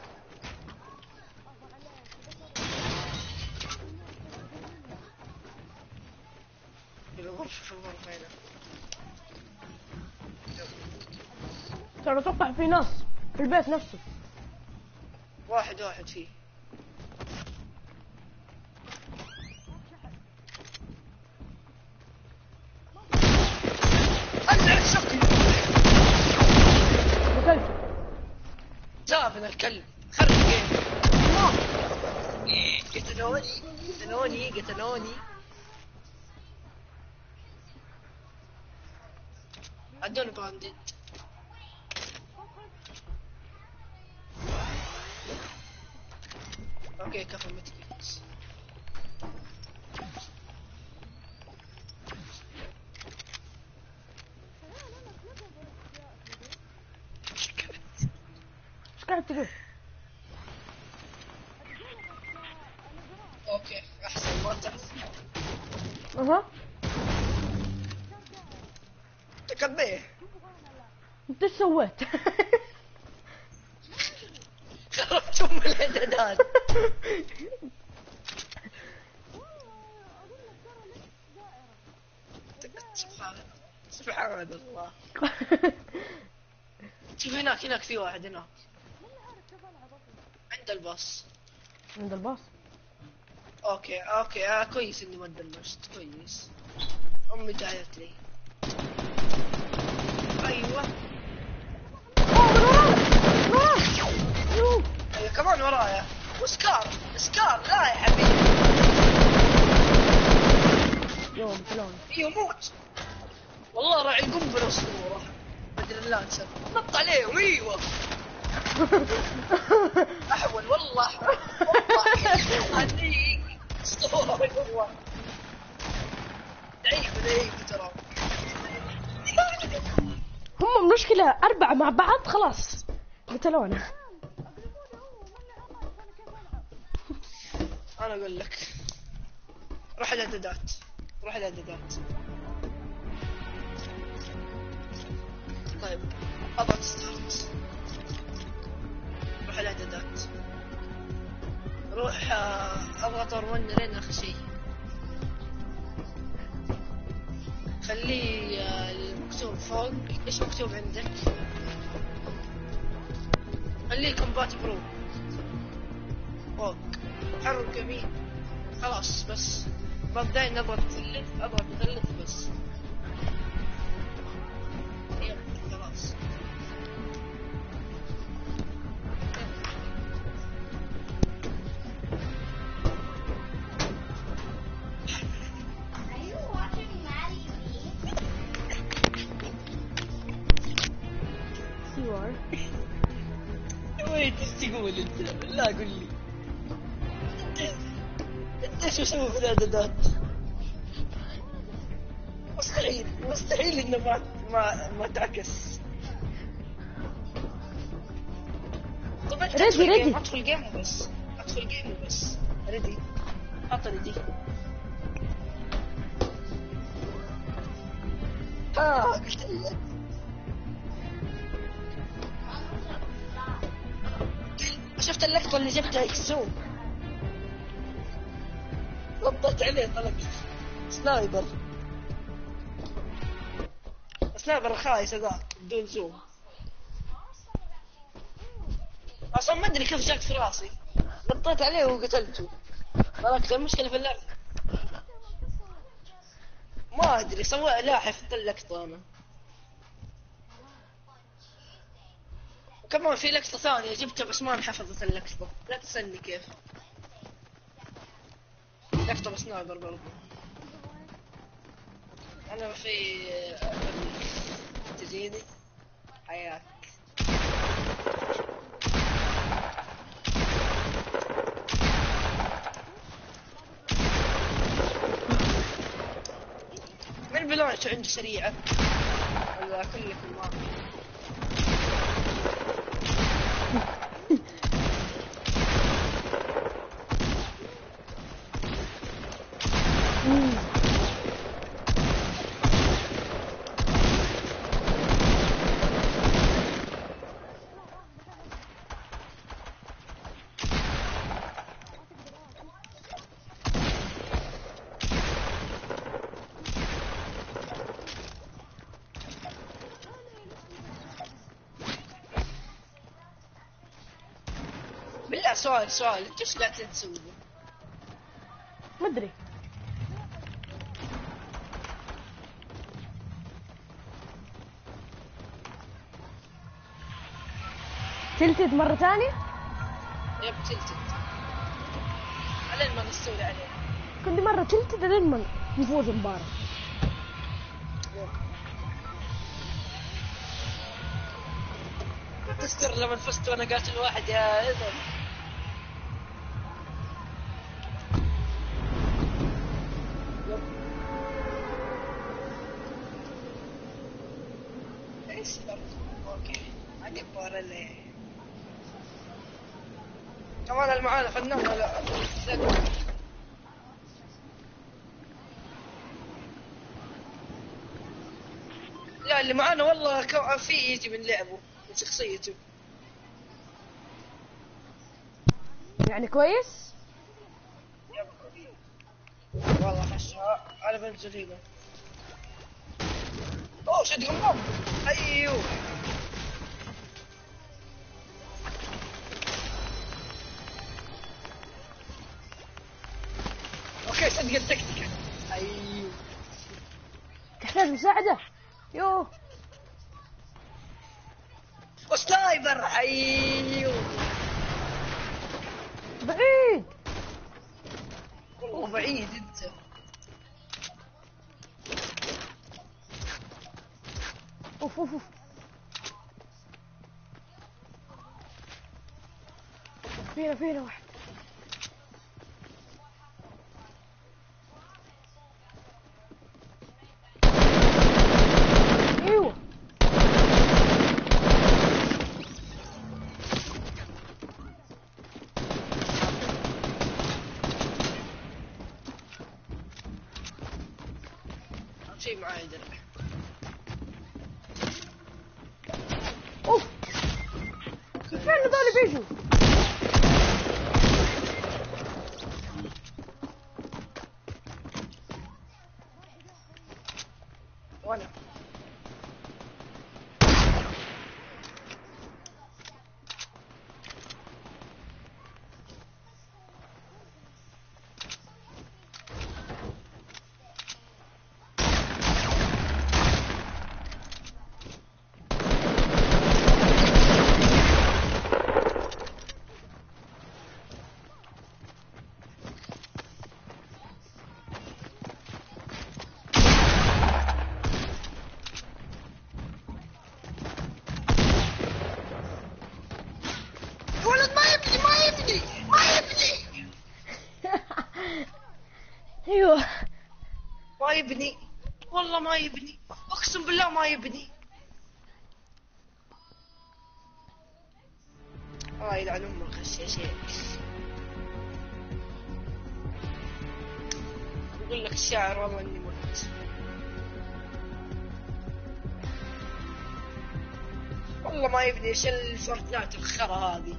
في الغرفة هنا. ترى اتوقع في ناس في البيت نفسه. واحد فيه. انزل شكله. قتلته. زابن الكلب. خرج الجيم. قتلوني. عدوني بانديت. اوكي كفى متكس. ايش قاعد تقول؟ اوكي احسن ما تعرف. اها تكبيه. انت ايش سويت؟ خربت ام الاعدادات. سبحان الله. شوف هناك في واحد هناك عند الباص. عند الباص. اوكي كويس اني ما دمجت. كويس. امي دعيت لي. ايوه ايوه كمان ورايا. وسكار لا يا حبيبي. يوم فلان. ايوه موت. والله راعي قنبله اسطوره. بدر اللانسر نط عليهم. ايوه احول والله هذيك اسطوره والله. ضعيف ترى. هم المشكلة 4 مع بعض خلاص قتلونا. انا اقول لك روح الاعدادات. طيب اضغط ستارت. روح الاعدادات. روح اضغط R1 لين اخر شيء. خليه المكتوب فوق. ايش مكتوب عندك؟ خليه كومبات برو فوق. حرك يمين. خلاص بس مبدئيا نضغط مثلث بس. يلا خلاص. مسوي انت؟ بالله قل لي انت ايش مسوي في الاعدادات؟ مستحيل انه ما تعكس. طب انت ريدي ادخل جيم وبس. ريدي حط ريدي. قلت لك شفت اللقطة اللي جبتها يكسون ضبطت عليه طلق سنايبر خايس هذا بدون زوم. اصلا ما ادري كيف جات في راسي، نطيت عليه وقتلته. تركت المشكلة في اللعبة ما ادري سوى لاحف في اللقطة انا. وكمان في لقطة ثانية جبتها بس ما انحفظت اللقطة، لا تسألني كيف. لقطة بسنايبر برضو. انا في تجيني حياك. من بلونته عنده سريعة ولا كلكم ما بالله. سؤال انت ايش قاعد تسوي؟ ما ادري. تلتد مرة ثانية؟ يب تلتد على ما نستولي عليه. كل مرة تلتد لين ما نفوز المباراة. تستر لما فزت وانا قاتل واحد يا اذن. ايش اوكي عجب اللي كمان المعانا فنان ولا لا اللي معانا والله في يجي من لعبه من شخصيته يعني كويس؟ والله خشها. انا بنزل هنا. اوه شد قنبم. ايوه اوكي صدق التكتيكا. ايوه تحتاج مساعدة؟ يوه وسنايبر. ايوه بعيد والله بعيد انت. اوف اوف اوف. فينا واحد. ايوه شيء معاي درع. اوف فين هذول بيجوا؟ وانا ايوه. ما يبني، والله ما يبني، اقسم بالله ما يبني. الله يلعن امك الشيء. يقول لك الشاعر والله اني مت. والله ما يبني، ايش الفورتنايت الخرا هذه.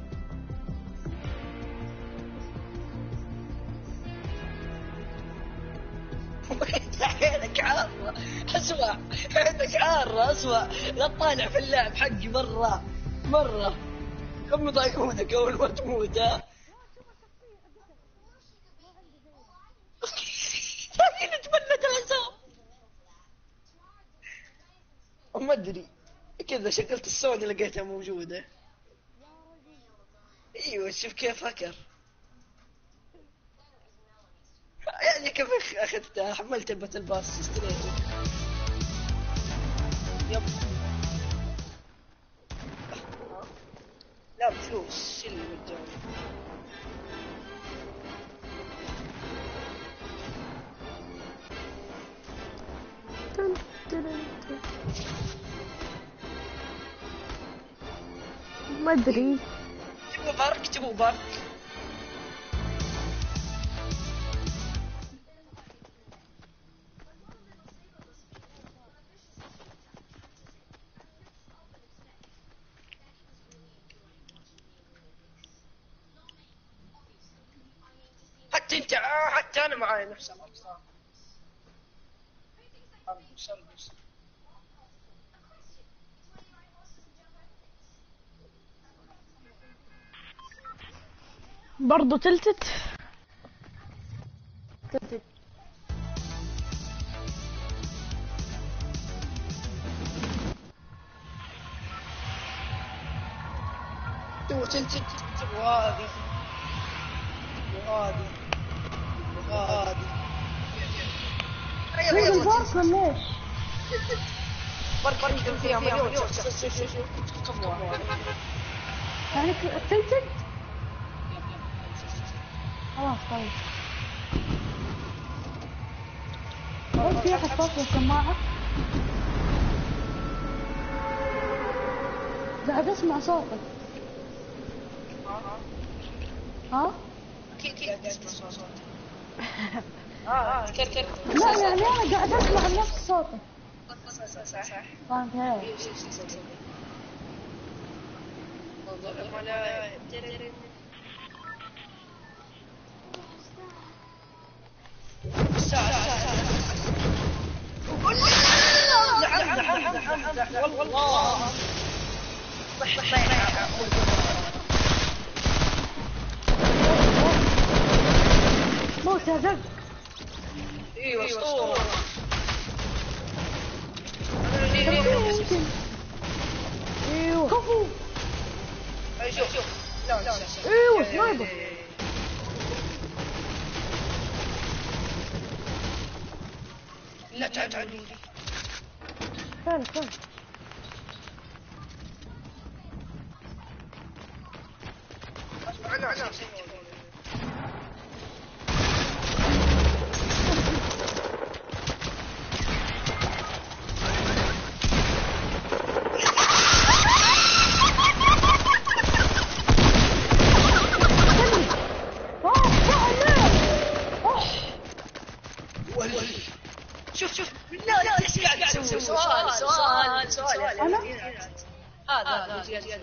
عينك عارة اسمع، عينك عارة اسمع، لا تطالع في اللعب حقي مرة كم يضايقونك اول ما تموت ها. تبلد العصام. ما ادري كذا شغلت الصوت لقيتها موجودة. ايوه شوف كيف هكر يعني، كيف اخذتها حملت الباتل باس اشتريته. يب لا بفلوس، شو اللي مجاني. ما ادري. تبغوا بارك حتى انت حتى انا معاي نفس الاقسام. برضو تلتت. وهذه هي البارك ولا ايش؟ برك فيها مليون. شوف كم واحد. يعني تلتت؟ خلاص طيب. هل في احد صوت السماعة؟ قاعد اسمع صوتك. ها؟ اكيد تسمع صوتي. تكلم. لا يعني انا قاعد اسمع نفس صوتك. صح. فهمت هيك. والله موت يا زق. ايوه اسطوره. ايوه كفو. شوف ايوه سنايبر. لا تعال فين انا شوف لا ايش قاعد تسوي؟ سؤال انا هذا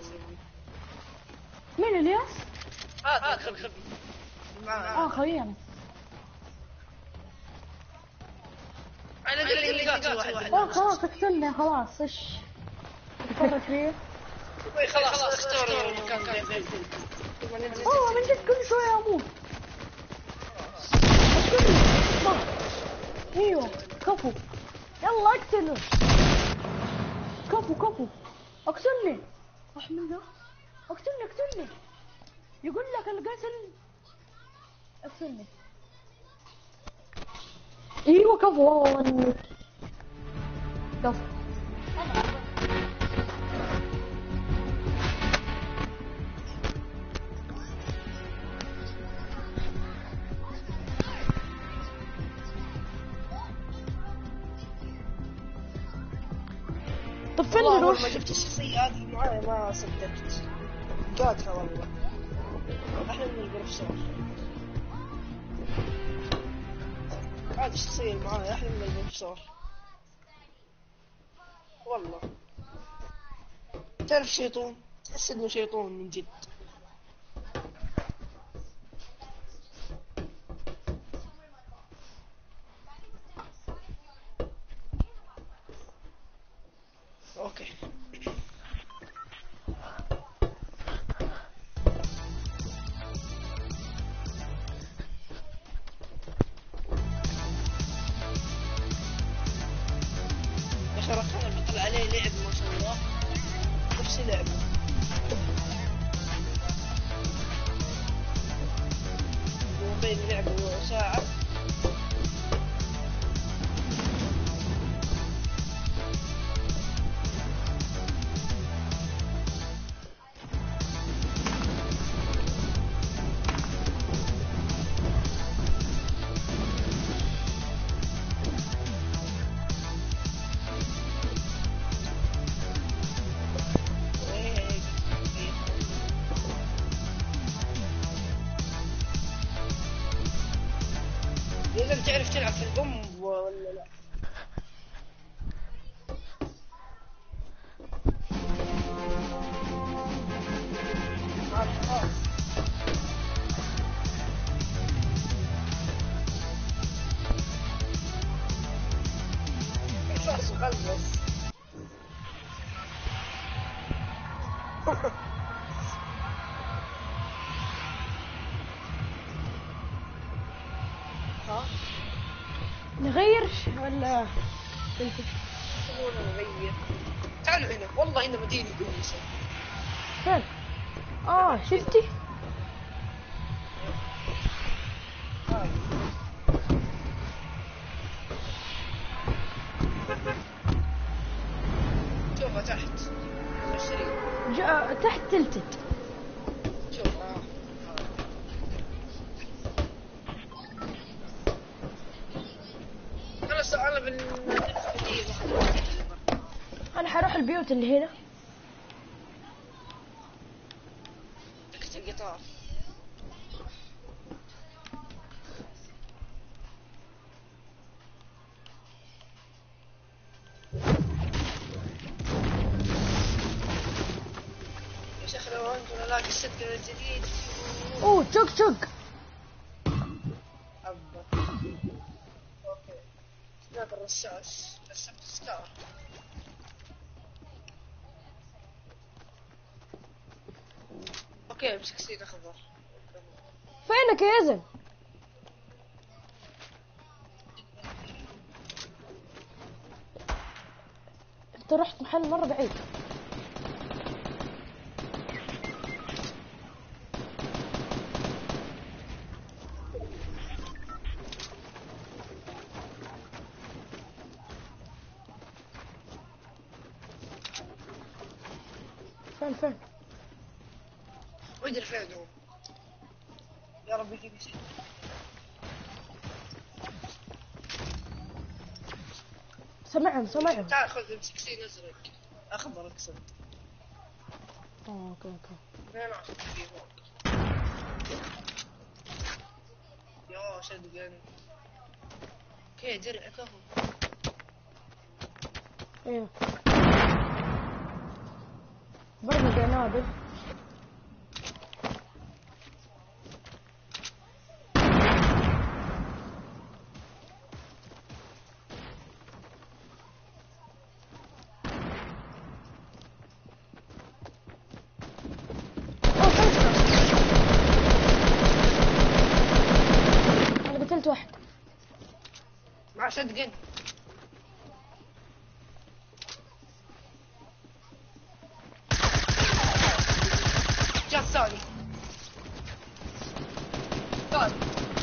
مين الياس؟ هذا خبي خلينا. انا اللي قاتل واحد. خلاص اقتلنا خلاص. ايش تفرج فيه؟ خلاص اختار المكان. والله من جد كل شوية اموت. ايوه كفو. يلا اقتله. كفو اقتلني. رحم الله. اقتلني. يقول لك القتل. اقتلني. ايوه كفو والله. كفو. فين والله أول نروح؟ ما شفت الشخصية هذه معايا ما صدقت. قاتها والله. أحلى من البروفيسور. هذه الشخصية اللي معايا أحلى من البروفيسور. والله. تعرف شيطون؟ تحس إنه شيطون من جد. اوكي. يا اخي ركان بيطلع عليه لعب ما شاء الله. نفس لعبه. بين لعبه وساعة. لازم تعرف تلعب في الأم ولا لا؟ خلاص. إحساس غلس. ها؟ نغير ولا خلونا نغير. تعالوا هنا، والله هنا مدينة كويسة. فين؟ شفتي؟ هاي. شوفها تحت. 20. تحت تلتت. شوفها. أنا انا حروح البيوت اللي هنا. تكت القطار. يا شيخ لو انتم نلاقي السكن الجديد. تشك تشك. أبا. اوكي. هناك الرشاش. رشاش ستار. اوكي امسك سيد اخضر. فينك يا يزن؟ انت رحت محل مرة بعيد. فين؟ وادري فين هو. يا رب يجيب شيء. سمعهم. تعال خذ امسك سين ازرق. اخضر اقصد. اوكي. وين عشان تجيبه؟ يا شدقن. اوكي درعك اهو. ايوه. برمج قنابل. انا قتلت واحد. مع شدقن. جاء الثاني. ثاني.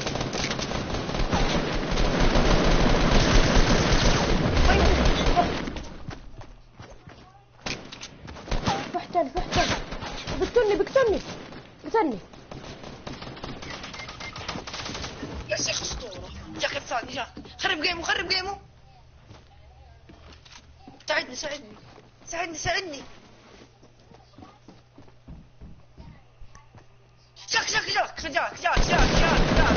فحتان بقتلني. قتلني. يا شيخ اسطورة. جاك الثاني جاك. خرب جيمه. ساعدني. ساعدني ساعدني. جاك.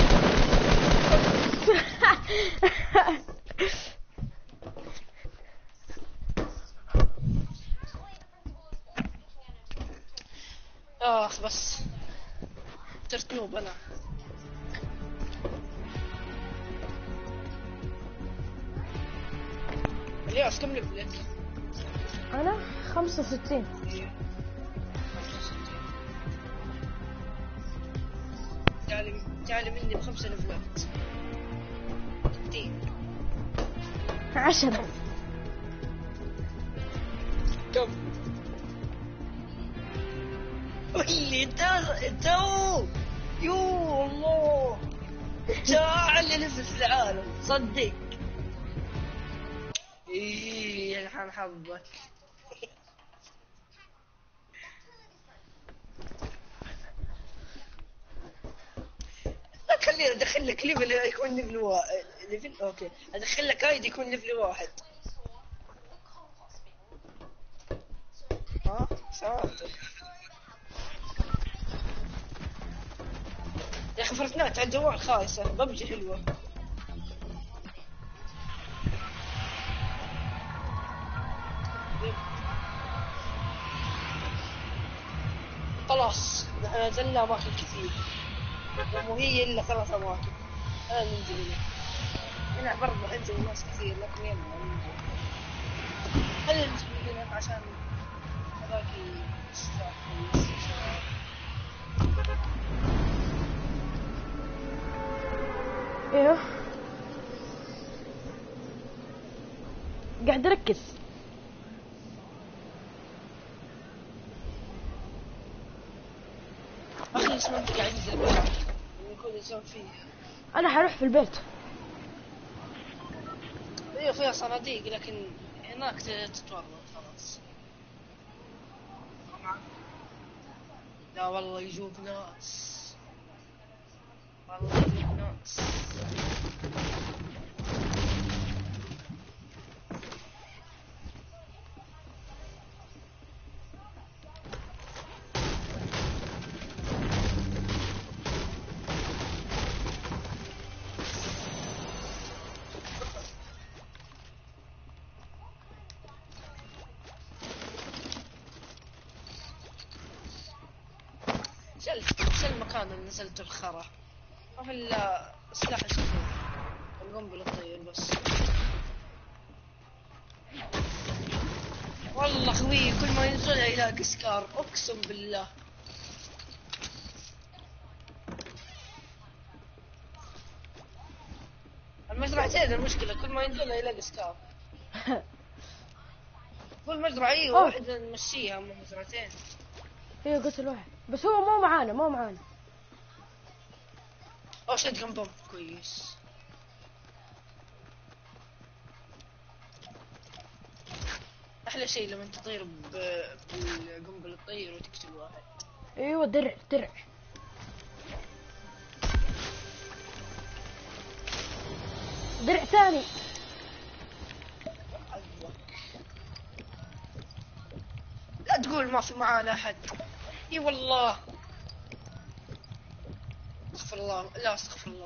اخ بس صرت نوب انا. الياس كم ليفلك؟ انا 65. تعالي مني ب5 ليفلات. 10. كم؟ اللي تو يو الله تعال ليفل في العالم صدق. ايه الحين حظك. خليني ادخل لك ليفل يكون ليفل واحد. ليفل اوكي ادخل لك ايدي يكون ليفل 1. ها ساتر يا اخي فرتنات على الجوال خايسه. ببجي حلوه. خلاص نحن نزلنا اماكن كثير مو هي الا 3 اماكن. انا ننزل هنا برضه انزل ناس كثير لكن يلا ننزل. خلينا ننزل هناك عشان هذاك يستاهل. ايوه قاعد اركز. اخي اسمه انت قاعد ينزل بها يكون الانسان فيه. انا حروح في البيت. ايوه فيها صناديق لكن هناك تتورط خلاص. لا والله يجوك ناس. والله يجوك ناس. شل المكان اللي نزلت الخرا. ما في الا سلاح السفن القنبلة الطير بس. والله خوي كل ما ينزل يلاقي سكار اقسم بالله. المزرعتين المشكلة كل ما ينزل يلاقي سكار. كل مزرعة ايوه واحدة نمشيها من مزرعتين. ايوه قلت الواحد بس هو مو معانا. او شد جنبهم كويس. احلى شيء لما تطير بالقنبلة الطير وتقتل واحد. ايوه درع ثاني. لا تقول ما في معانا احد. اي والله استغفر الله. لا استغفر الله.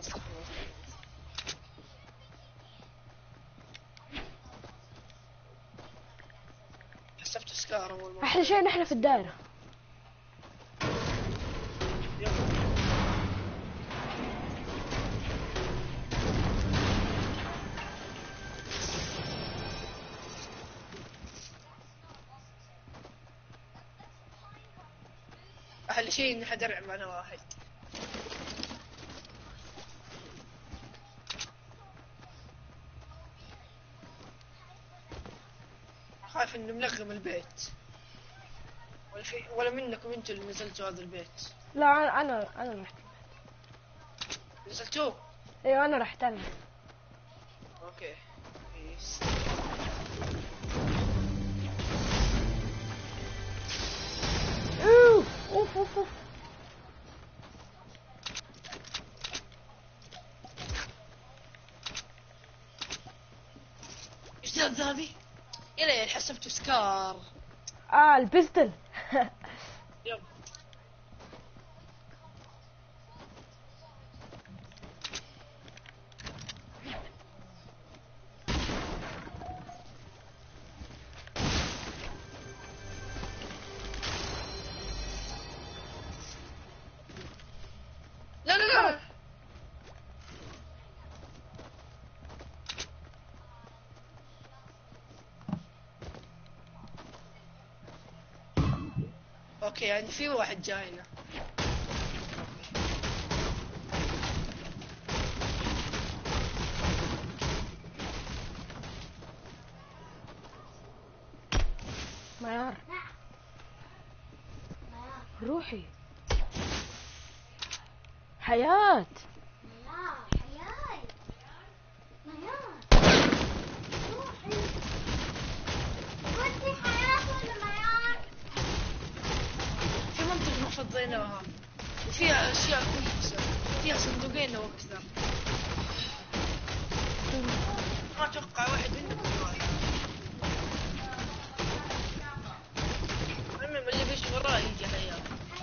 حسبت سكار اول مرة. احلى شيء نحن في الدائرة. احلى شيء اني حدرع معنا واحد. خايف انه ملغم البيت ولا منكم انتوا اللي نزلتوا هذا البيت. لا انا رحت. نزلتوه؟ ايوه انا رحت انا. اوكي بيس. اوف ايش ذا هذه؟ يا ليل حسبته سكار. البستل. يب. لا لا لا. اوكي يعني في واحد جاينا. معيار روحي حياة. في منطقة ما فضيناها وفيها اشياء كويسة، فيها صندوقين واكثر. ما اتوقع واحد منهم وراي. المهم اللي بيجي وراي يجي حياة.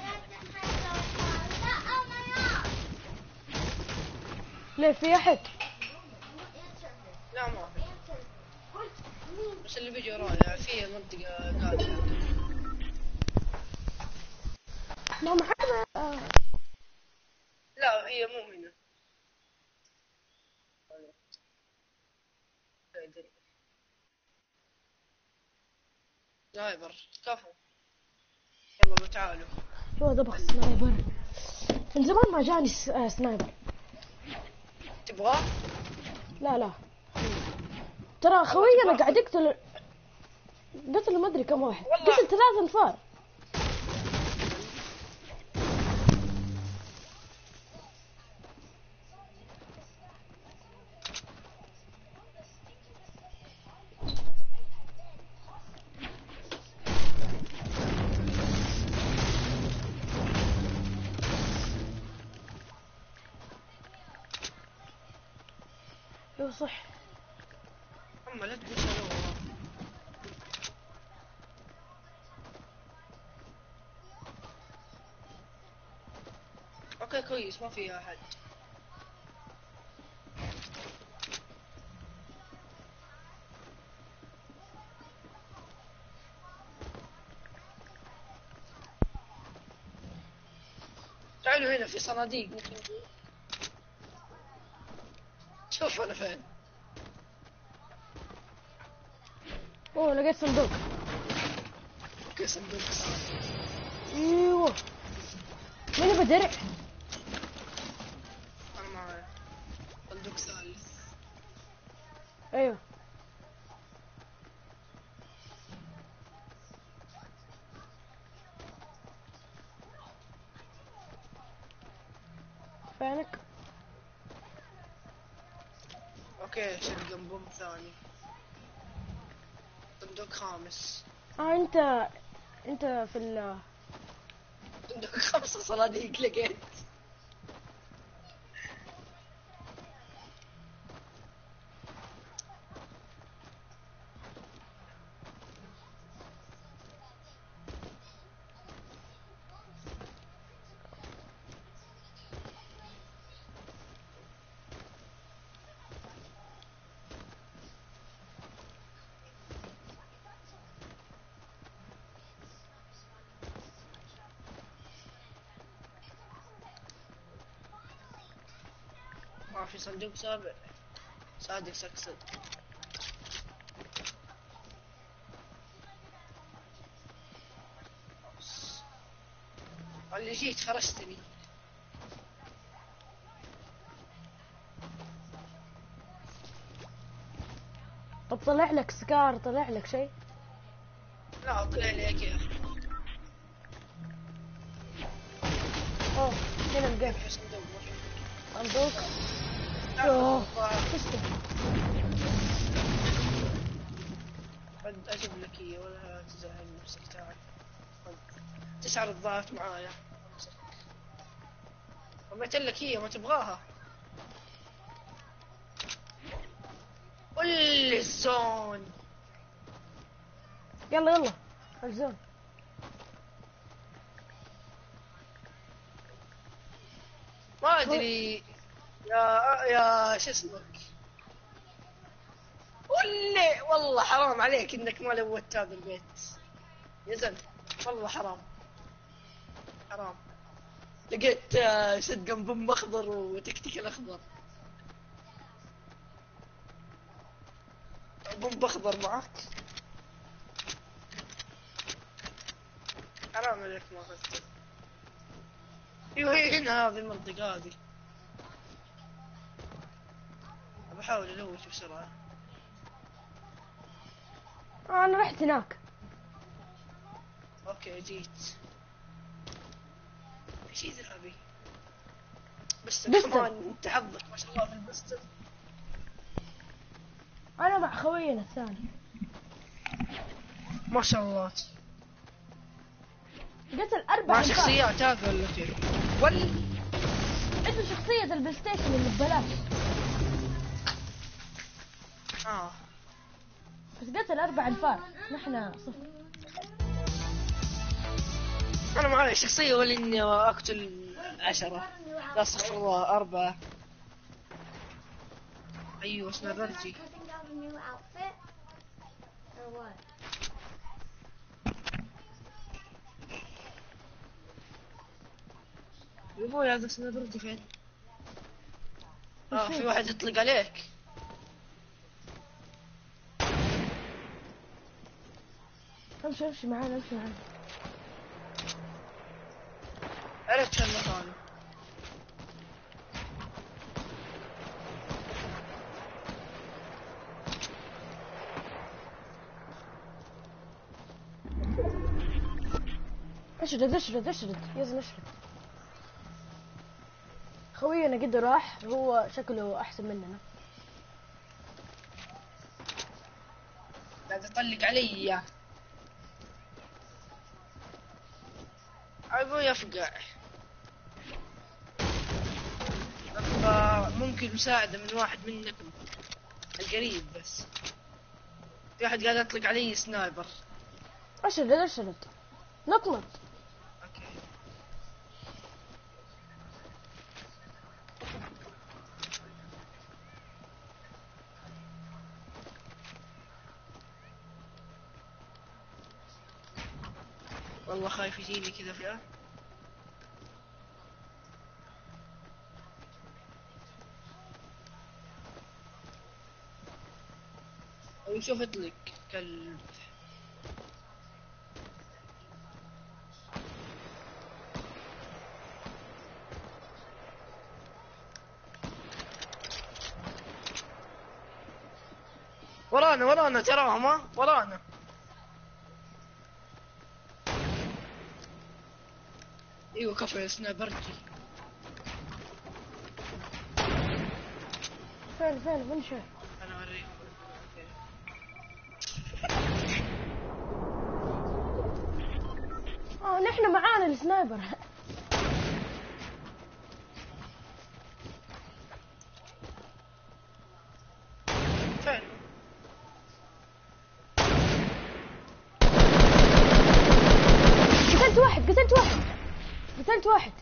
ليه في احد؟ لا ما في، بس اللي بيجي وراي في منطقة قاعدة. ما معنا لا هي مو هنا. سنايبر كفو. يلا تعالوا. شو ذبح سنايبر؟ من زمان ما جاني سنايبر. تبغاه؟ لا لا ترى خوي انا قاعد اقتل ما ادري كم واحد. والله. قتل 3 انفار. ايوه صح. اما لا تقول سلام. اوكي كويس ما فيها احد. تعالوا هنا في صناديق ممكن. شوف انا فين. اوه لقيت صندوق. اوكي صندوق. ايوه مين يبى درع؟ انا معايا صندوق ثالث. ايوه فينك؟ اوكي شقم بوم ثاني. صندوق خامس. انت في صندوق 5 صناديق لقيت. ما في صندوق سابع. سادس اقصد. اللي جيت فرستني. طب طلع لك سكار؟ طلع لك شيء؟ لا طلع لي كيف. اوه هنا لقيت في صندوق صندوق. لا، اوه ضاع. تسلم. قد اجيب لك اياه ولا تزعل نفسك. تعال 9 رضات معايا. رميت لك اياه ما تبغاها. قل الزون. يلا يلا الزون. ما ادري يا شو اسمك. والله حرام عليك انك ما لوت هذا البيت يا زلمه، والله حرام حرام. لقيت صدقا بوم اخضر وتكتيك اخضر. بوم اخضر معك. حرام عليك ما اخذته. ايوه هي هنا هذه المنطقة هذه. بحاول الوش بسرعة. انا رحت هناك. اوكي جيت. في شي ذهبي. بس بستر. كمان انت حظك ما شاء الله في البستر. انا مع خوينا الثاني. ما شاء الله. قتل 4 مع أنفار. شخصيات هذا ولا كيف؟ عنده شخصية البلاي ستيشن اللي ببلاش. بس قتل 4 أنفار. نحن 0. انا معي شخصية ولا اني اقتل 10. لا استغفر الله 4. ايوه اسمه برجي. يا ابوي هذا اسمه برجي فين؟ في واحد يطلق عليك. امشي معانا امشي معانا. عرفت المكان. اشرد يزن اشرد. خوينا قد راح، هو شكله احسن مننا. قاعد يطلق علي اياه. ابوي يفقع. ممكن مساعدة من واحد منكم القريب بس. في واحد قاعد يطلق علي سنايبر. اشرد نطلق. اوكي. والله خايف يجيني كذا فئة. او شوف اطلق كلب. ورانا تراهم ورانا. ايوه كفو يا سنايبرجي. فين وين شايف؟ انا اوريكم. نحن معانا السنايبر. فين؟ قتلت واحد.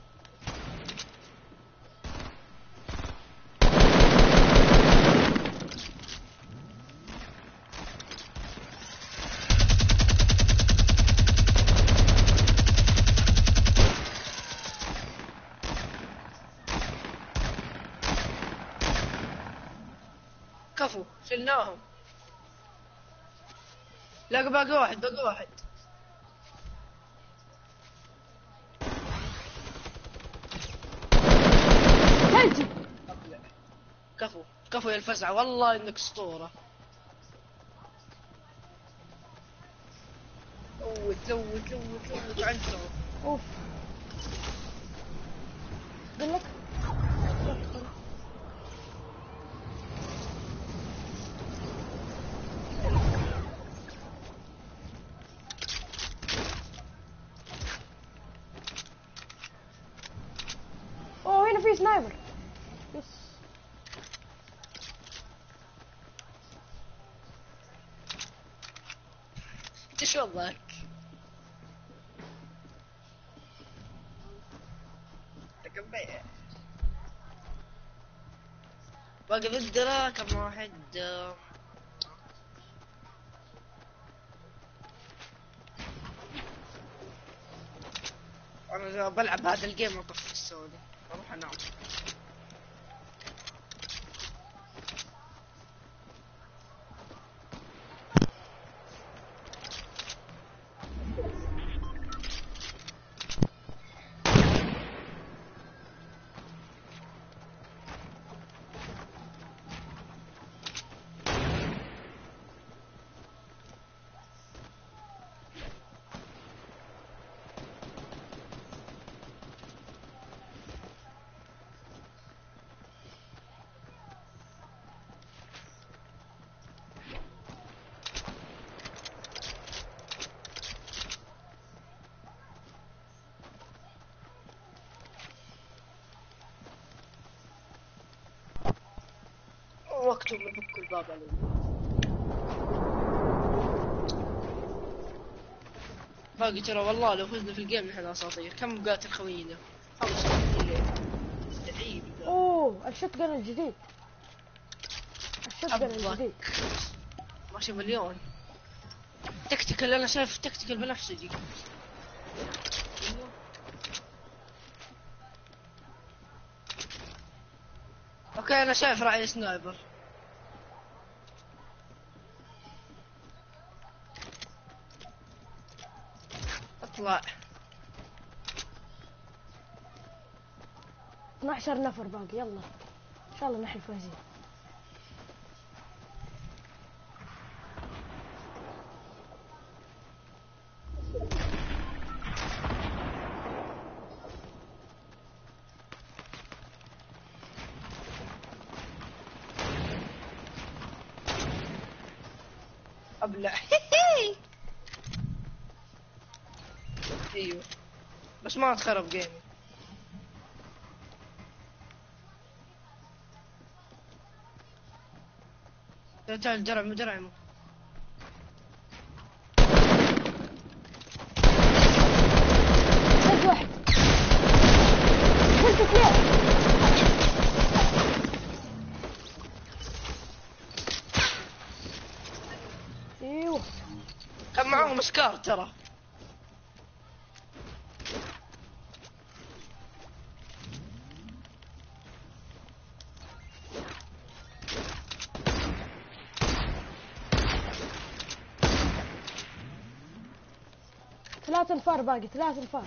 كفو شلناهم. لا باقي واحد. قتلتي. كفو يا الفزعة والله انك اسطورة. لوت عنده. اوف قل لك. هنا في سنايبر. يس ايش وضعك؟ تقبل. باقي بالدرا كم واحد؟ انا بلعب هذا الجيم اطفي السوني اروح انام. وقتهم يفكوا الباب علي. باقي ترى والله لو فزنا في الجيم نحن اساطير. كم مقاتل خوينا؟ 5 مستحيل. اوه الشوت جن الجديد. الشوت جن الجديد ماشي مليون. تكتيكال انا شايف تكتيكال بنفسجي. اوكي انا شايف راعي سنايبر. اطلع. 12 نفر باقي، يلا ان شاء الله نحن فايزين. ابلع. ايوه بس ما تخرب جيمي. تعال درعم درعم. بس واحد قلت اثنين. ايوه كان معاهم سكار ترى. ثلاث انفار باقي، 3 انفار.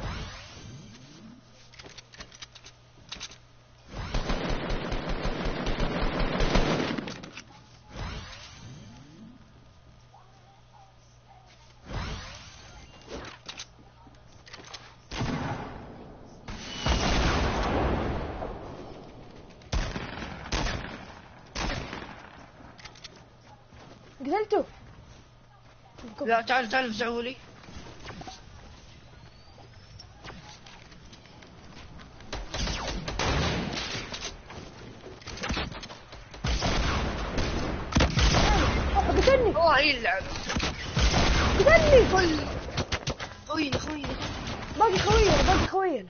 قتلته. لا تعال تعال افزعوا لي. قتلني الله يلعن. قتلني. خوينا خوينا. باقي خوينا باقي خوينا.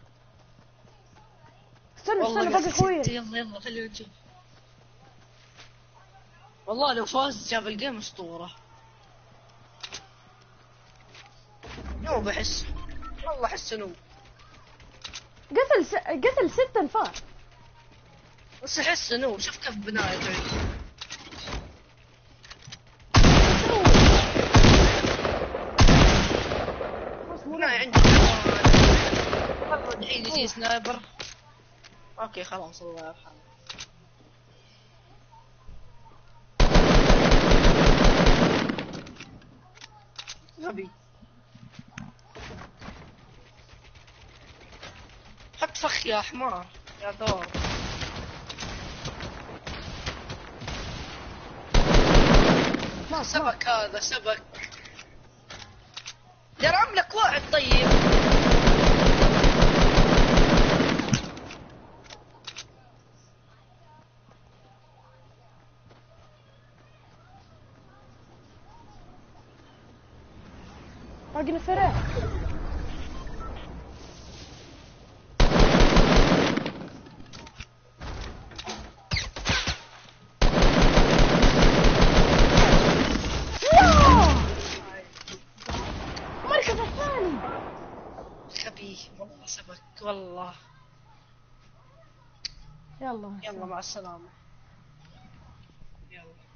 استنى باقي خوينا. يلا يلا خلينا نشوف. والله لو فاز جاب الجيم اسطورة. نوب احس. والله احس نوب. قتل 6 انفار. بس احس نوب. شوف كيف بناية تعيش. بناية عندي. والله ادعي لي زي سنايبر. اوكي خلاص الله يرحمه. غبي. حط فخ يا حمار يا دور. سبك هذا سبك. درعم لك واحد طيب. باقي نفرين. المركز الثاني. خبيه والله سبك والله. يلا مع السلامة. يلا.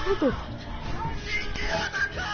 وقف.